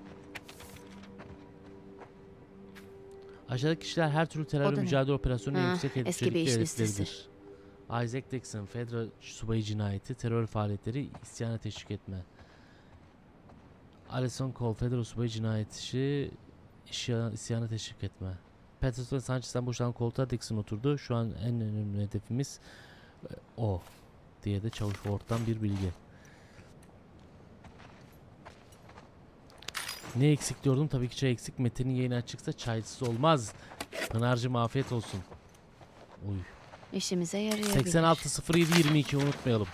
Aşağıdaki kişiler her türlü O terör da ne? mücadele operasyonu Ha, yüksek eski bir hedefli iş listesi. hedefleridir. Isaac Dixon, Federal subayı cinayeti, terör faaliyetleri, isyana teşvik etme. Alison Cole, Federal subayı cinayeti, isyan, isyana teşvik etme. Patterson Sanchez'den boşalan koltuğa Dixon oturdu. Şu an en önemli hedefimiz e, o. Diye de Çavuş Ward'dan bir bilgi. Ne eksik diyordum? Tabii ki çay eksik. Mete'nin yayını açıksa çaysız olmaz. Pınar'cığım afiyet olsun. Uy. İşimize yarayabilir. seksen altı sıfır yedi yirmi iki unutmayalım.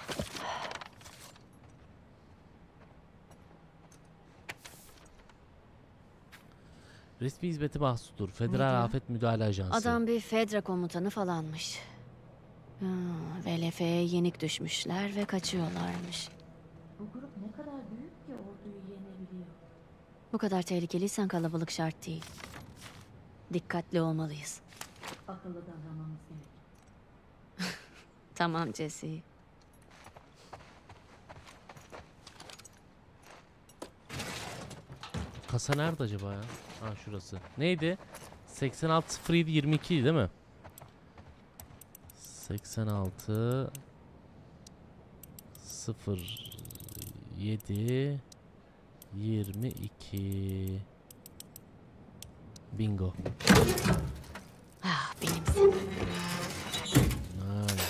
Resmi hizmeti mahsustur. Federal Ne diyor? Afet Müdahale Ajansı. Adam bir Fedra komutanı falanmış. Ha, V L F'ye yenik düşmüşler ve kaçıyorlarmış. Bu grup ne kadar büyük ki orduyu yenebiliyor. Bu kadar tehlikeliysen kalabalık şart değil. Dikkatli olmalıyız. Akıllı davranmamız gerek. Tamam Jesse. Kasa nerede acaba ya? Ha şurası. Neydi? seksen altı sıfır yedi yirmi iki değil mi? seksen altı sıfır yedi yirmi iki. Bingo. Ah, benimsin. Nice.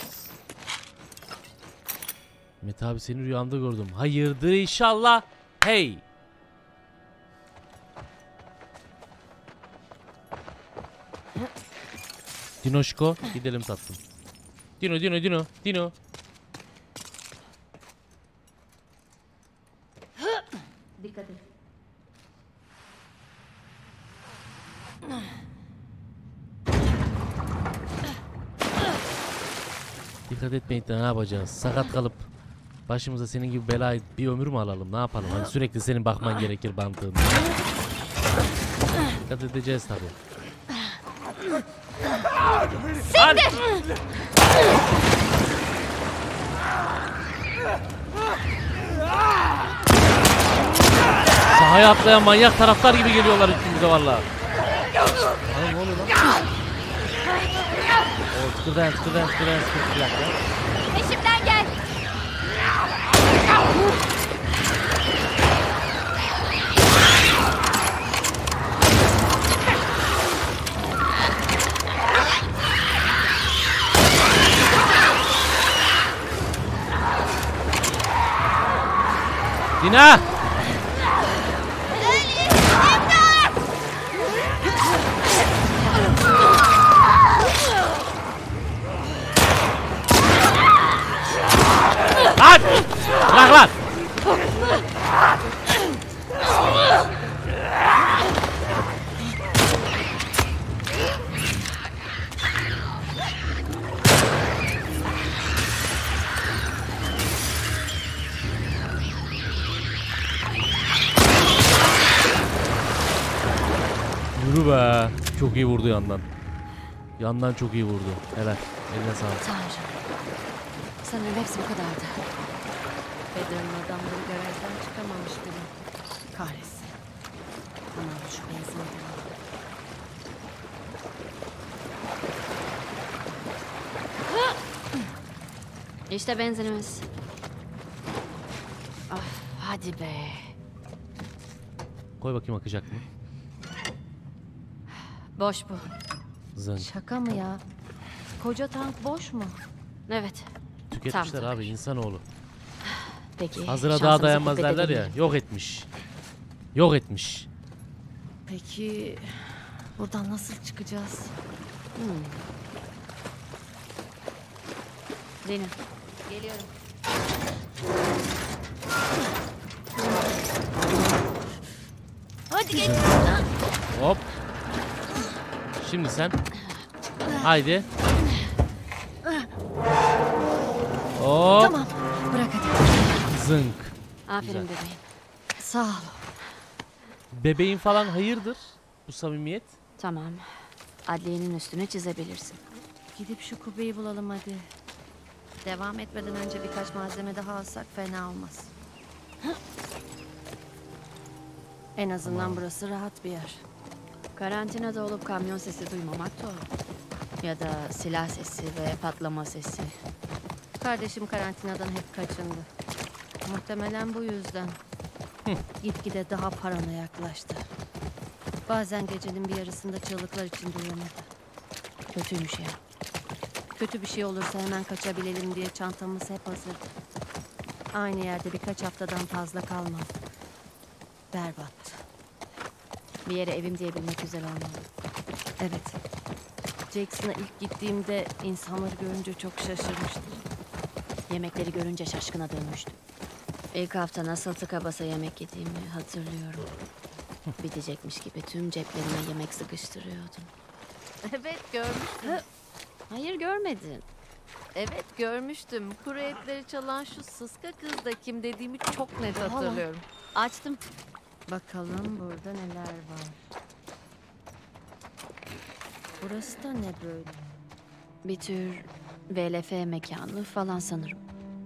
Mete abi seni rüyamda gördüm. Hayırdır inşallah. Hey. Dinoşko gidelim tatlım. Dino Dino Dino Dino. Dikkat et. Dikkat etmeyip de ne yapacağız? Sakat kalıp başımıza senin gibi belayı bir ömür mü alalım? Ne yapalım? Hani sürekli senin bakman gerekir bantığında. Dikkat edeceğiz tabii. Siktir! Sahaya atlayan manyak taraftar gibi geliyorlar üstümüze valla. Ay ne oluyor lan? O tıkırdayan tıkırdayan tıkırdayan tıkırdayan. Peşimden gel. Dina! Tüh be. Çok iyi vurdu yandan. Yandan çok iyi vurdu. Helal. Eline sağlık. Tanrım. Sanırım hepsi bu kadardı. Fedra'nın adamları görevden çıkamamış bile. Kahretsin. Aman şu benzin bulalım. İşte benzinimiz. Ah, hadi be. Koy bakayım akacak mı? Boş bu. Zınk. Şaka mı ya? Koca tank boş mu? Evet. Tüketmişler Tam abi insanoğlu. Peki. Hazıra daha şansımıza dayanmaz kuvvet derler ya. edelim. Yok etmiş. Yok etmiş. Peki buradan nasıl çıkacağız? Hmm. Zeynep. Geliyorum. Hadi geç. Hop. Şimdi sen. Haydi. Hop. Tamam. Bırak hadi. Zınk. Aferin Güzel. bebeğim. Sağ ol. Bebeğin falan hayırdır bu samimiyet? Tamam. Adliyenin üstüne çizebilirsin. Gidip şu kubbeyi bulalım hadi. Devam etmeden önce birkaç malzeme daha alsak fena olmaz. En azından burası rahat bir yer. Karantinada olup kamyon sesi duymamak doğru. Ya da silah sesi ve patlama sesi. Kardeşim karantinadan hep kaçındı. Muhtemelen bu yüzden. Gitgide daha parana yaklaştı. Bazen gecenin bir yarısında çığlıklar için duyamadı. Kötüymüş ya. Kötü bir şey olursa hemen kaçabilelim diye çantamız hep hazırdı. Aynı yerde birkaç haftadan fazla kalmadı. Berbattı. Bir yere evim diyebilmek güzel olmalı. Evet. Jackson'a ilk gittiğimde insanları görünce çok şaşırmıştım. Yemekleri görünce şaşkına dönmüştüm. İlk hafta nasıl tıka basa yemek yediğimi hatırlıyorum. Bitecekmiş gibi tüm ceplerime yemek sıkıştırıyordum. Evet görmüştüm. Hayır görmedin. Evet görmüştüm. Kuru etleri çalan şu sıska kız da kim dediğimi çok net hatırlıyorum. Açtım. Bakalım burada neler var. Burası da ne böyle? Bir tür V L F mekanı falan sanırım.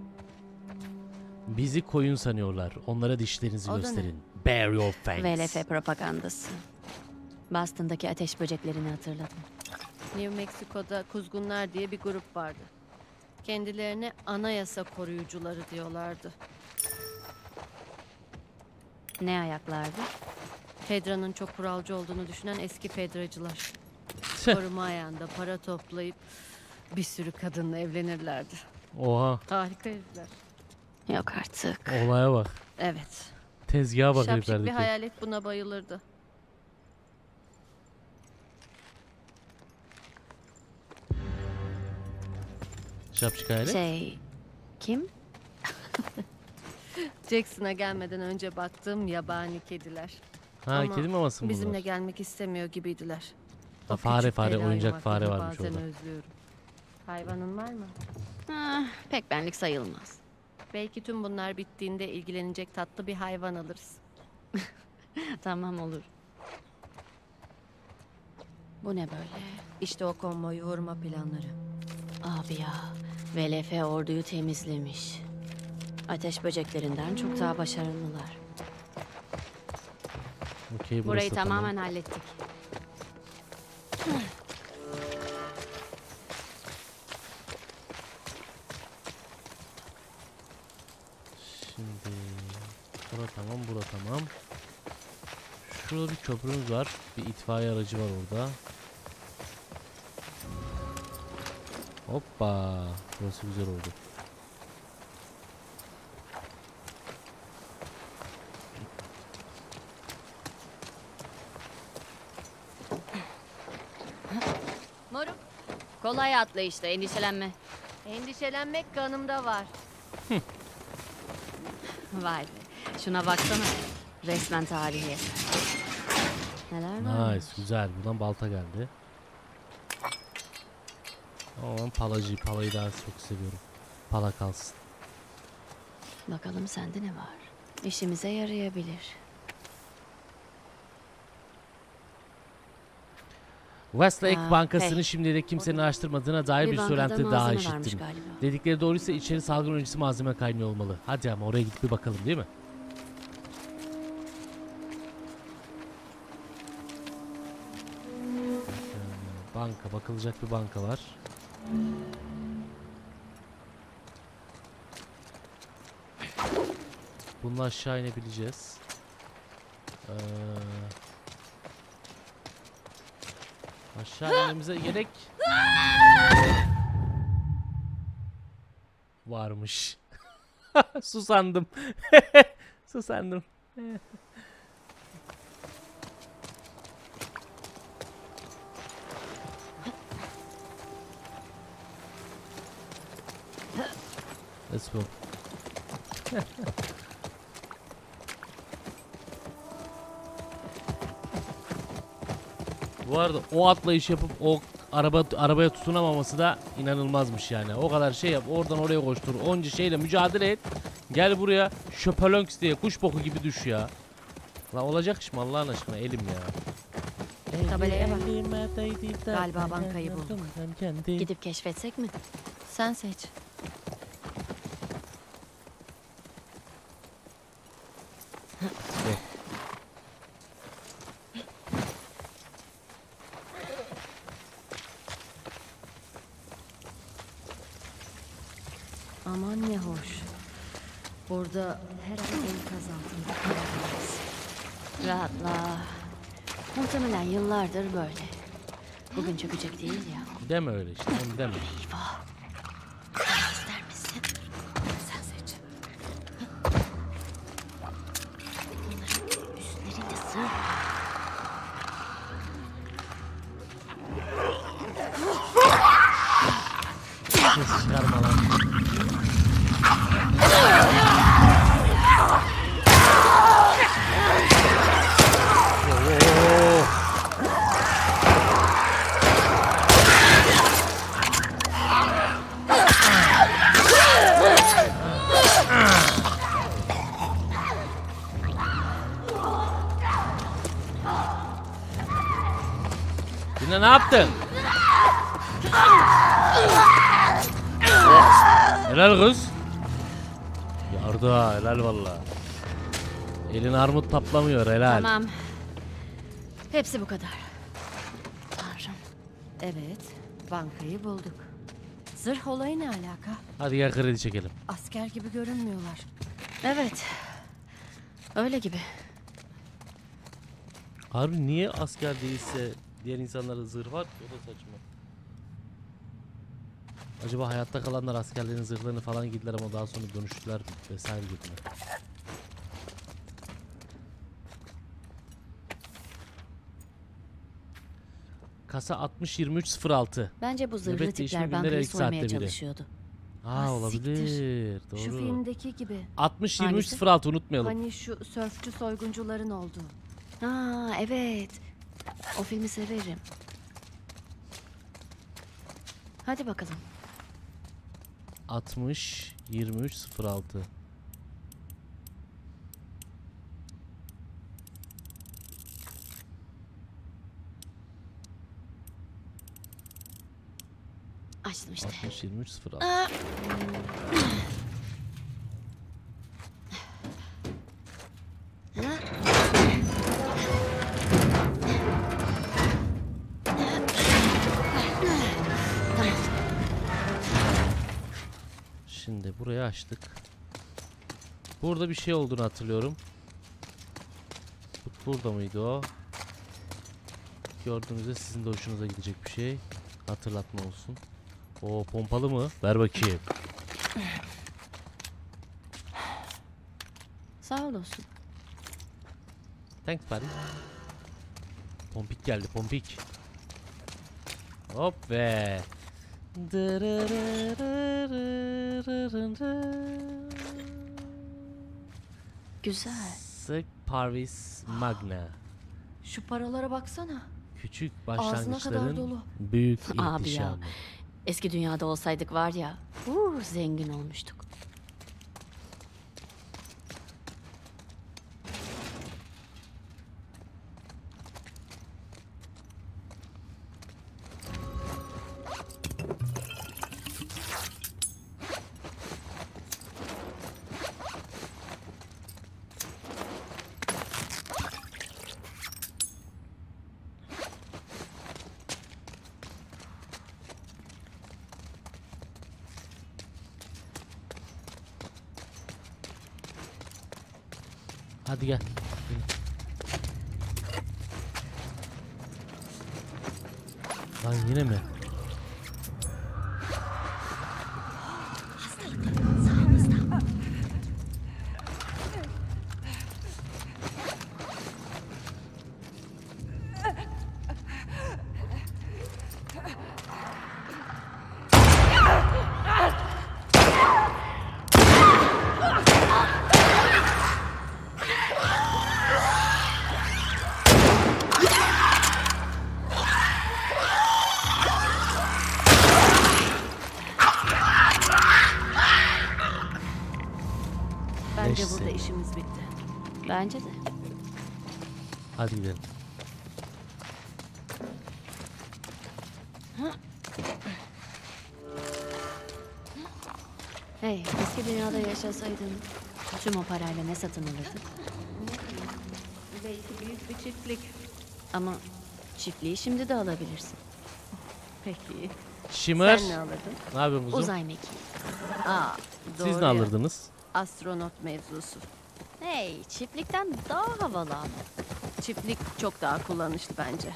Bizi koyun sanıyorlar. Onlara dişlerinizi O da ne? gösterin. Bare your fangs. V L F propagandası. Boston'daki ateş böceklerini hatırladım. New Mexico'da kuzgunlar diye bir grup vardı. Kendilerine anayasa koruyucuları diyorlardı. Ne ayaklardı? Fedra'nın çok kuralcı olduğunu düşünen eski Fedracılar. Tüh. Koruma ayağında para toplayıp bir sürü kadınla evlenirlerdi. Oha. Harika herifler. Yok artık. Olaya bak. Evet. Tezgaha bak Şapşik bir heriflerdeki. hayalet buna bayılırdı. Şapşik hayalet. Şey... Kim? Jackson'a gelmeden önce baktığım yabani kediler. Ha Ama kedi maması mı Bizimle bunlar? gelmek istemiyor gibiydiler. Ha, O fare küçük fare Dela'yı oyuncak fare bakmayı varmış bazen orada. özlüyorum. Hayvanın var mı? Ah, pek benlik sayılmaz. Belki tüm bunlar bittiğinde ilgilenecek tatlı bir hayvan alırız. Tamam olur. Bu ne böyle? İşte o konvoyu vurma planları. Abi ya, V L F orduyu temizlemiş. Ateş böceklerinden çok daha başarılılar. Okey, burası Burayı da tamamen hallettik. Şimdi bura tamam, bura tamam. Şurada bir köprümüz var. Bir itfaiye aracı var orada. Hoppa. Burası güzel oldu. Moruk, Kolay atla işte, endişelenme. endişelenmek kanımda var. Vay be, şuna baksana. Resmen tarihi eser. Neler var? Nice, güzel. Buradan balta geldi. Ama ben palacı, palayı daha çok seviyorum. Pala kalsın. Bakalım sende ne var? İşimize yarayabilir. Westlake Aa, Bankası'nı hey. şimdilik kimsenin araştırmadığına dair bir, Bir bankada söylenti daha malzeme varmış işittim. galiba. Dedikleri doğruysa içeri salgın öncesi malzeme kaynıyor olmalı. Hadi ama oraya gidip bir bakalım değil mi? Ee, Banka, bakılacak bir banka var. Bununla aşağı inebileceğiz. Ee, aşağı inmemize gerek varmış. Susandım. Susandım. Let's go. Bu arada o atlayış yapıp o araba arabaya tutunamaması da inanılmazmış yani. O kadar şey yap, oradan oraya koştur, onca şeyle mücadele et. Gel buraya şöpelönks diye kuş boku gibi düş ya. Lan olacak iş mi Allah'ın aşkına, elim ya. Tabelaya bak. Galiba bankayı bulduk. Gidip keşfetsek mi? Sen seç. Aman ne hoş. Burada her an enkaz altında kalabiliriz. Rahatla. Muhtemelen yıllardır böyle. Bugün çökecek değil ya. Deme öyle işte, onu deme. Eyvah. İster misin? Sen seç. Bunların üstlerinde sığ. Ses çıkarma lan. Yine ne yaptın? Helal kız. Yardı ha, helal valla. Elin armut taplamıyor, helal. Tamam. Hepsi bu kadar. Tanrım. Evet, bankayı bulduk. Zırh olayı ne alaka? Hadi gel kredi çekelim. Asker gibi görünmüyorlar. Evet. Öyle gibi. Harbi niye asker değilse diğer insanlarda zırh var ki? O da saçma. Acaba hayatta kalanlar askerlerin zırhlarını falan giydiler ama daha sonra dönüştüler vesaire gibi mi? Kasa altmış yirmi üç sıfır altı. Bence bu zırhlı Nöbet değişimi tipler günleri bankayı ilk saatte soymaya biri. çalışıyordu. Ha Ah, olabilir. Şu Doğru. filmdeki gibi. altmış yirmi üç Hangisi? sıfır altı unutmayalım. Hani şu sörfçü soyguncuların olduğu. Aa evet. O filmi severim. Hadi bakalım. altmış yirmi üç sıfır altı. Açtım işte. altmış yirmi üç sıfır altı. Aa, Şimdi burayı açtık. Burada bir şey olduğunu hatırlıyorum. Bu- Burada mıydı o? Gördüğünüzde sizin de hoşunuza gidecek bir şey. Hatırlatma olsun. O pompalı mı? Ver bakayım. sağ olasın. Thanks buddy. Pompik geldi, pompik. Hop ve. Güzel. Sık Parvis Magna. Şu paralara baksana. Küçük Ağzına kadar başlangıçların dolu. büyük Abi ya. ihtişamı. Eski dünyada olsaydık var ya, uh, zengin olmuştuk. Hadi gel. Lan yine mi? Bence Neyse. burada işimiz bitti. Bence de. Hadi gidelim. Hey, eski dünyada yaşasaydın tüm o parayla ne satın alırdın? Belki büyük bir çiftlik. Ama çiftliği şimdi de alabilirsin. Peki. Shimmer. Sen ne alırdın? Ne yapıyorsun kuzum? Uzay mekiği. Aa, doğru Siz ne ya. alırdınız? Astronot mevzusu. Hey, çiftlikten daha havalı ama. Çiftlik çok daha kullanışlı bence.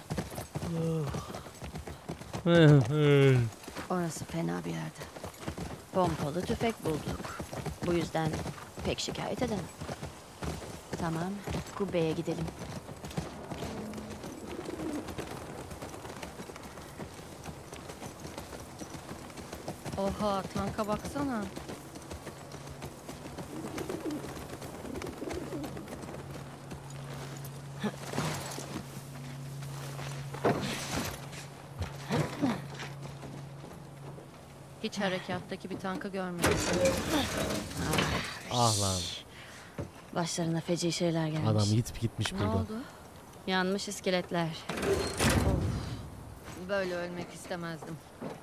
Orası fena bir yerde. Pompalı tüfek bulduk. Bu yüzden pek şikayet edemem. Tamam, kubbeye gidelim. Oha, tanka baksana. Hiç harekattaki bir tankı görmedim. Ah lan. Başlarına feci şeyler gelmiş. Adam yitip gitmiş Ne burada. oldu? Yanmış iskeletler. Böyle ölmek istemezdim.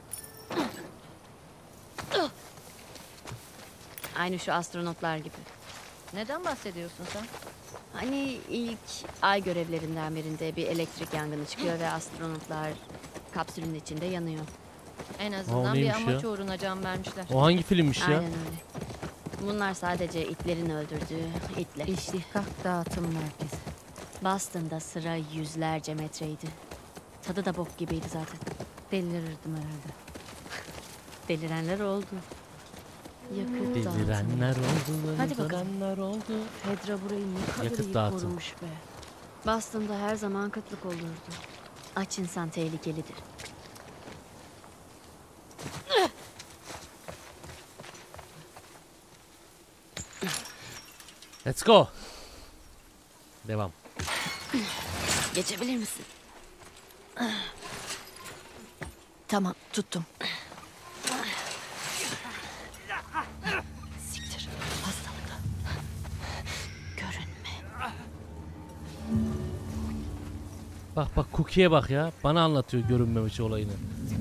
Aynı şu astronotlar gibi. Neden bahsediyorsun sen? Hani ilk ay görevlerinden birinde bir elektrik yangını çıkıyor ve astronotlar kapsülün içinde yanıyor. En Aa, o azından bir neymiş amaç ya? uğruna can vermişler. O hangi filmmiş Aynen ya? öyle. Bunlar sadece itlerin öldürdüğü itler. İstihkak dağıtım merkezi. Boston'da sıra yüzlerce metreydi. Tadı da bok gibiydi zaten. Delirirdim herhalde. Delirenler oldu. Yakıt dağıtımı. Delirenler oldu, Hadi bakalım. delirenler oldu. Fedra burayı ne kadar Yakıt iyi dağıtım. korumuş be. Boston'da her zaman kıtlık olurdu. Aç insan tehlikelidir. Let's go. Devam. Geçebilir misin? Tamam, tuttum. Siktir. Hastalıklı. Görünme. Bak bak Cookie'ye bak ya. Bana anlatıyor görünmemiş olayını.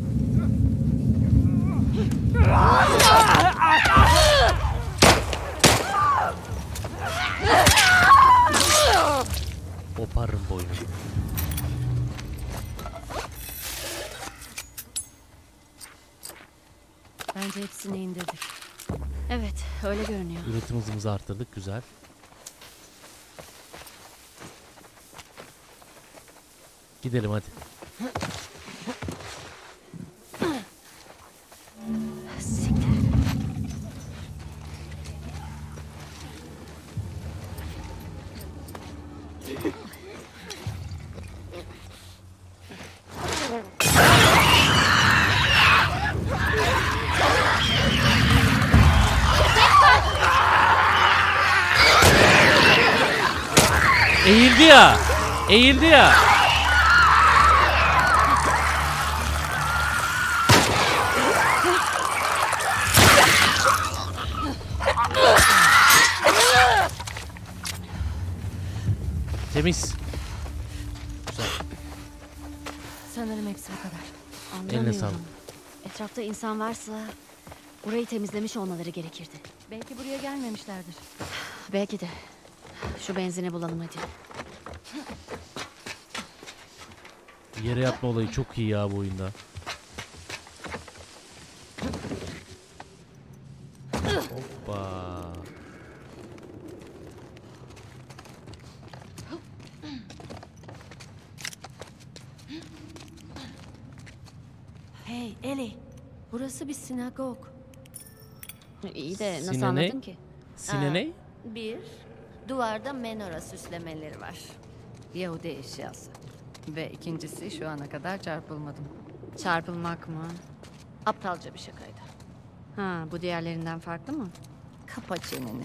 Koparırım boynunu. Bence hepsini indirdik. Evet, öyle görünüyor. Üretim hızımızı arttırdık. Güzel. Gidelim hadi. Siktir. Eğildi ya. Eğildi ya. Temiz. Güzel. Sanırım hepsi bu kadar. Anlamıyorum. sağlık. Etrafta insan varsa burayı temizlemiş olmaları gerekirdi. Belki buraya gelmemişlerdir. Belki de. Şu benzini bulalım hadi. Yere yatma olayı çok iyi ya bu oyunda. Hoppa. Eli, burası bir sinagog. İyi de nasıl Sine ne? anladın ki? Sine ne? Bir, duvarda menora süslemeleri var. Yahudi eşyası. Ve ikincisi şu ana kadar çarpılmadım. Çarpılmak mı? Aptalca bir şakaydı. Ha, bu diğerlerinden farklı mı? Kapa çeneni.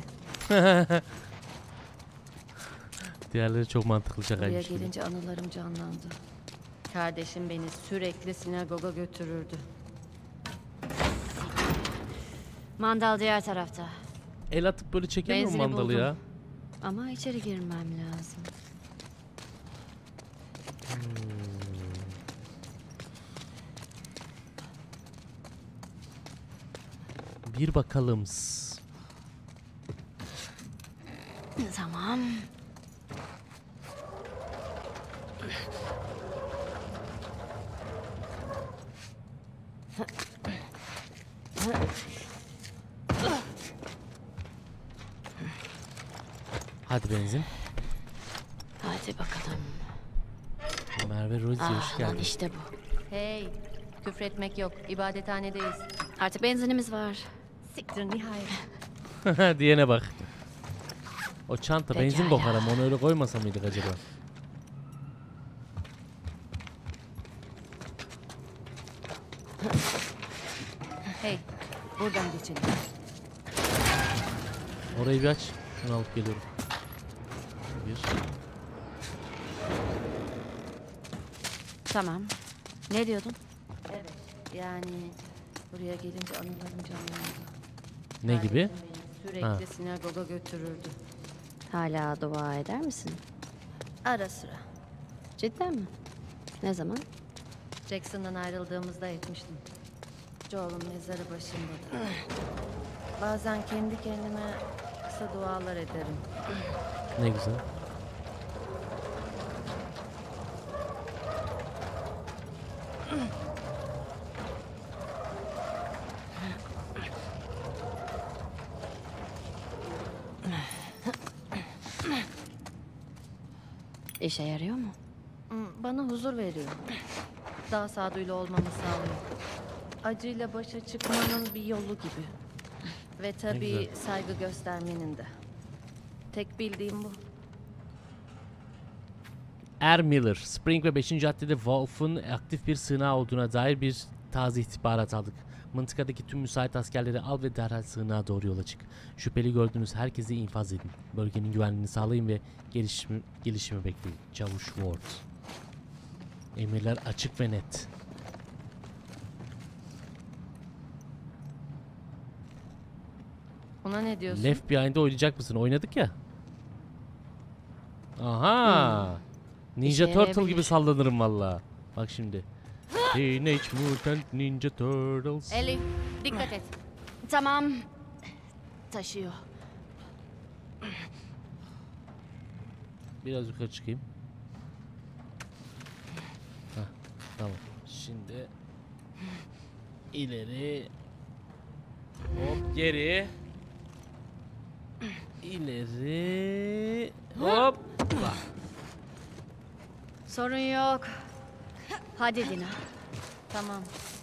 Diğerleri çok mantıklı Buraya şakaymış. gibi. gelince anılarım canlandı. Kardeşim beni sürekli sinagoga götürürdü. Mandal diğer tarafta. El atıp böyle çekemiyor mu Benzini mandalı buldum. ya? Ama içeri girmem lazım. Bir bakalım. Tamam. Hadi benzin. Hadi bakalım. Merve Rosie hoş Ah lan geldin. işte bu. Hey, küfretmek yok. İbadethanedeyiz. Artık benzinimiz var. Siktir nihayet. Diyene bak. O çanta benzin Pekala. kokar ama onu öyle koymasa mıydık acaba? Hey, buradan geçelim. Orayı bir aç. Şunu alıp geliyorum. Bir. Tamam. Ne diyordun? Evet, yani buraya gelince anılarım canlandı. Ne gibi? Kardeşim beni sürekli Ha. sinagoga götürürdü. Hala dua eder misin? Ara sıra. Cidden mi? Ne zaman? Jackson'dan ayrıldığımızda etmiştim. Joel'un mezarı başında da. Bazen kendi kendime kısa dualar ederim. Ne güzel. İşe yarıyor mu? Hmm, Bana huzur veriyor. Daha sağduyulu olmamı sağlıyor. Acıyla başa çıkmanın bir yolu gibi. Ve tabii güzel. saygı göstermenin de. Tek bildiğim bu. Er Miller, Spring ve beşinci caddede Wolf'un aktif bir sığınağı olduğuna dair bir taze ihbarat aldık. Mıntıkadaki tüm müsait askerleri al ve derhal sığınağa doğru yola çık. Şüpheli gördüğünüz herkesi infaz edin. Bölgenin güvenliğini sağlayın ve gelişimi, gelişimi bekleyin. Çavuş Ward. Emirler açık ve net. Ona ne diyorsun? Left Behind'de oynayacak mısın? Oynadık ya. Aha. Ninja İşe Turtle yarayabilir. gibi sallanırım valla. Bak şimdi. Teenage Mutant Ninja Turtles. Ellie, dikkat et. Tamam. Taşıyor. Biraz yukarı çıkayım. Hah, tamam. Şimdi ileri, hop geri, ileri, hop. Sorun yok. Hadi Dina. Tamam.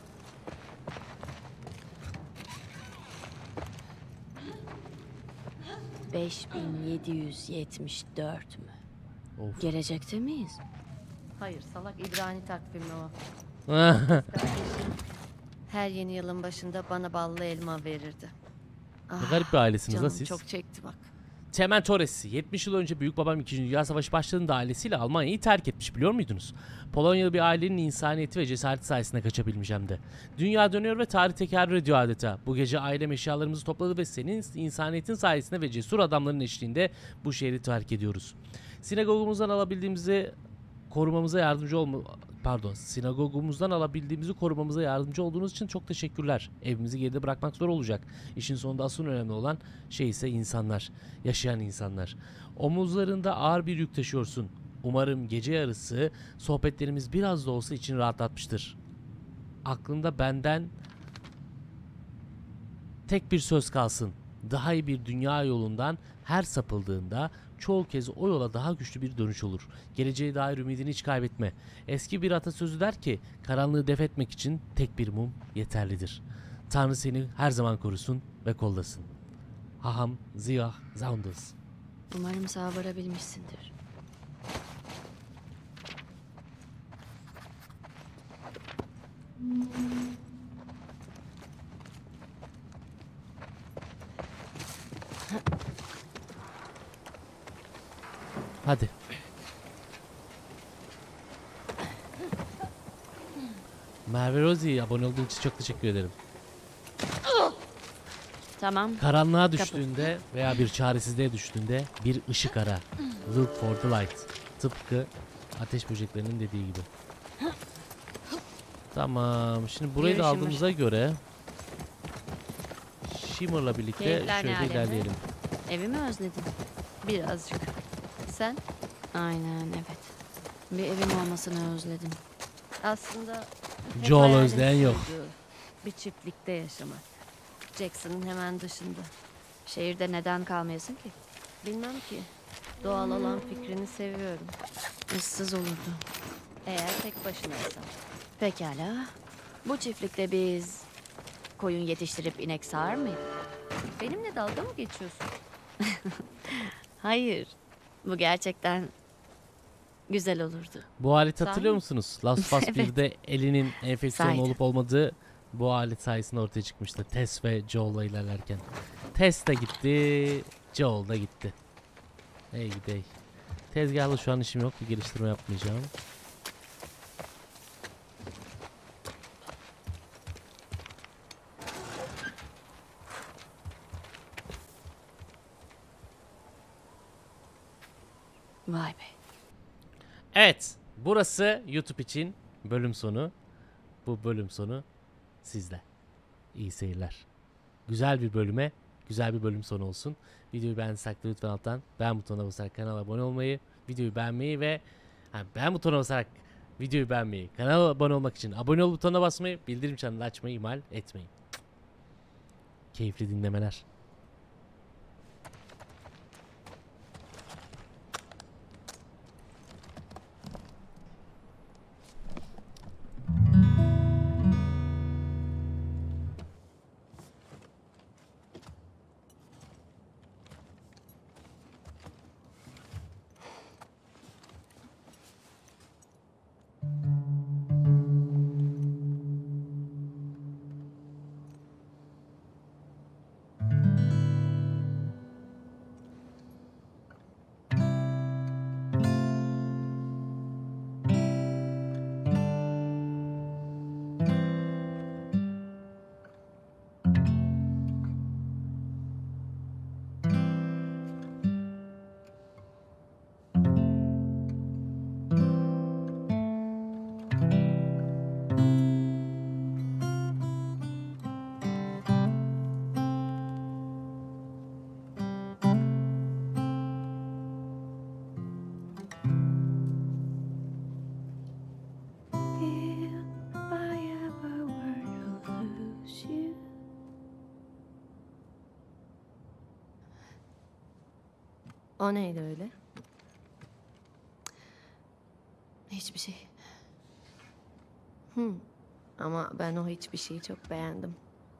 beş bin yedi yüz yetmiş dört mü? Of. Gelecekte miyiz? Hayır, salak İbrani takvimi o. Kardeşim her yeni yılın başında bana ballı elma verirdi. Ne garip bir ailesiniz Canım ha siz. çok çekti bak. Temen Torres'i yetmiş yıl önce büyükbabam ikinci. Dünya Savaşı başladığında ailesiyle Almanya'yı terk etmiş, biliyor muydunuz? Polonyalı bir ailenin insaniyeti ve cesareti sayesinde kaçabilmiş hem de. Dünya dönüyor ve tarih tekerrür ediyor adeta. Bu gece ailem eşyalarımızı topladı ve senin insaniyetin sayesinde ve cesur adamların eşliğinde bu şehri terk ediyoruz. Sinagogumuzdan alabildiğimizi korumamıza yardımcı olma pardon sinagogumuzdan alabildiğimizi korumamıza yardımcı olduğunuz için çok teşekkürler. Evimizi geride bırakmak zor olacak. İşin sonunda asıl önemli olan şey ise insanlar. Yaşayan insanlar. Omuzlarında ağır bir yük taşıyorsun. Umarım gece yarısı sohbetlerimiz biraz da olsa için rahatlatmıştır. Aklında benden tek bir söz kalsın. Daha iyi bir dünya yolundan her sapıldığında çoğu kez o yola daha güçlü bir dönüş olur. Geleceğe dair ümidini hiç kaybetme. Eski bir atasözü der ki, karanlığı def etmek için tek bir mum yeterlidir. Tanrı seni her zaman korusun ve kollasın. Haham Ziyah Zaunduz. Umarım sağ varabilmişsindir. Hadi. Merve Rosie, abone olduğun için çok teşekkür ederim. Tamam. Karanlığa düştüğünde veya bir çaresizliğe düştüğünde bir ışık ara. Look for the light. Tıpkı ateş böceklerinin dediği gibi. Tamam. Şimdi burayı da Yürü Shimmer. aldığımıza göre Shimmer'la birlikte Keyifler ne şöyle alemde? ilerleyelim. Evimi özledin. Birazcık. Sen? Aynen evet. Bir evim olmasını özledim. Aslında hep Joel hayalim özleyen yok. şuydu, bir çiftlikte yaşamak. Jackson'ın hemen dışında. Şehirde neden kalmayasın ki? Bilmem ki. Doğal olan fikrini seviyorum. Issız olurdu. Eğer tek başınaysan. Pekala. Bu çiftlikte biz koyun yetiştirip inek sağar mıyız? Benimle dalga mı geçiyorsun? Hayır. Bu gerçekten güzel olurdu. Bu alet Sahi hatırlıyor mi? musunuz? Last of Us Evet. birde Ellie'nin enfeksiyonlu Sahiden. olup olmadığı bu alet sayesinde ortaya çıkmıştı. Tess ve Joel'la ilerlerken. Tess de gitti, Joel da gitti. Hey gidey. Tezgahla şu an işim yok. Bir geliştirme yapmayacağım. Vay be. Evet. Burası YouTube için bölüm sonu. Bu bölüm sonu sizde. İyi seyirler. Güzel bir bölüme, güzel bir bölüm sonu olsun. Videoyu beğendiysek de lütfen alttan beğen butonuna basarak kanala abone olmayı, videoyu beğenmeyi ve ha, beğen butonuna basarak videoyu beğenmeyi, kanala abone olmak için abone ol butonuna basmayı, bildirim çanını açmayı ihmal etmeyin. Keyifli dinlemeler. O neydi öyle? Hiçbir şey. Hmm. Ama ben o hiçbir şeyi çok beğendim.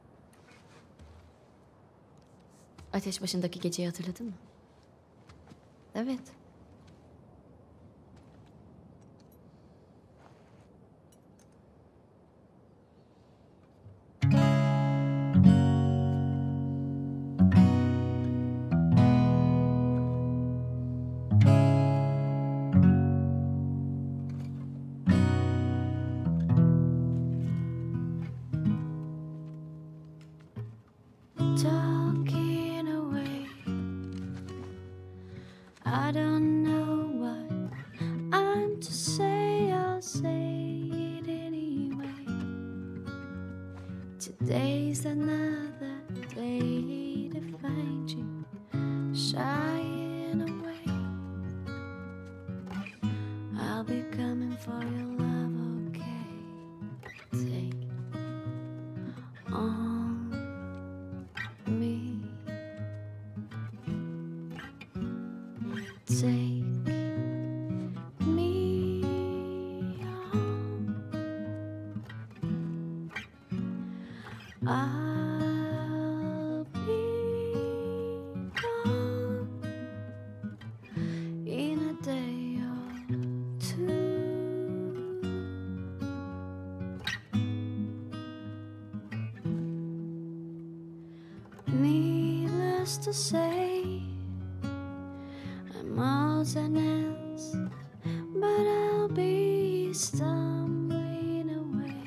Ateş başındaki geceyi hatırladın mı? Evet. Talking away. I don't know what I'm to say. I'll say it anyway. Today's another day to find you shying away. I'll be coming for your love, okay? Take on me. I'll be gone in a day or two. Needless to say, I'm odds and ends, but I'll be stumbling away,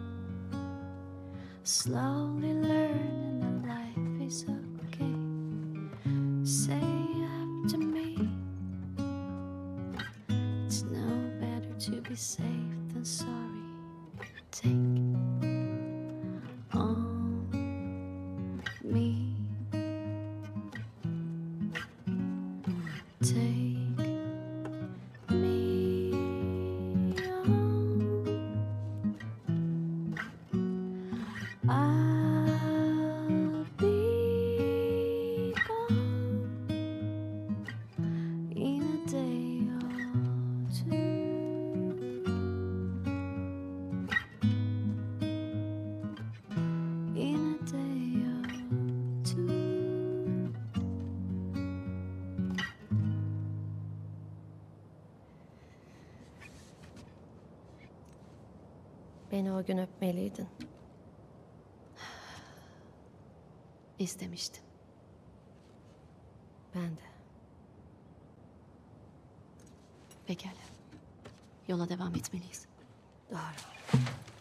slowly learning that life is okay. Say after me, it's no better to be safe than sorry. Take on me. Take me on. I'll be gone in a day or two. In a day or two. Beni o gün öpmeliydin. İstemiştim. Ben de. Pekala. Yola devam etmeliyiz. Doğru.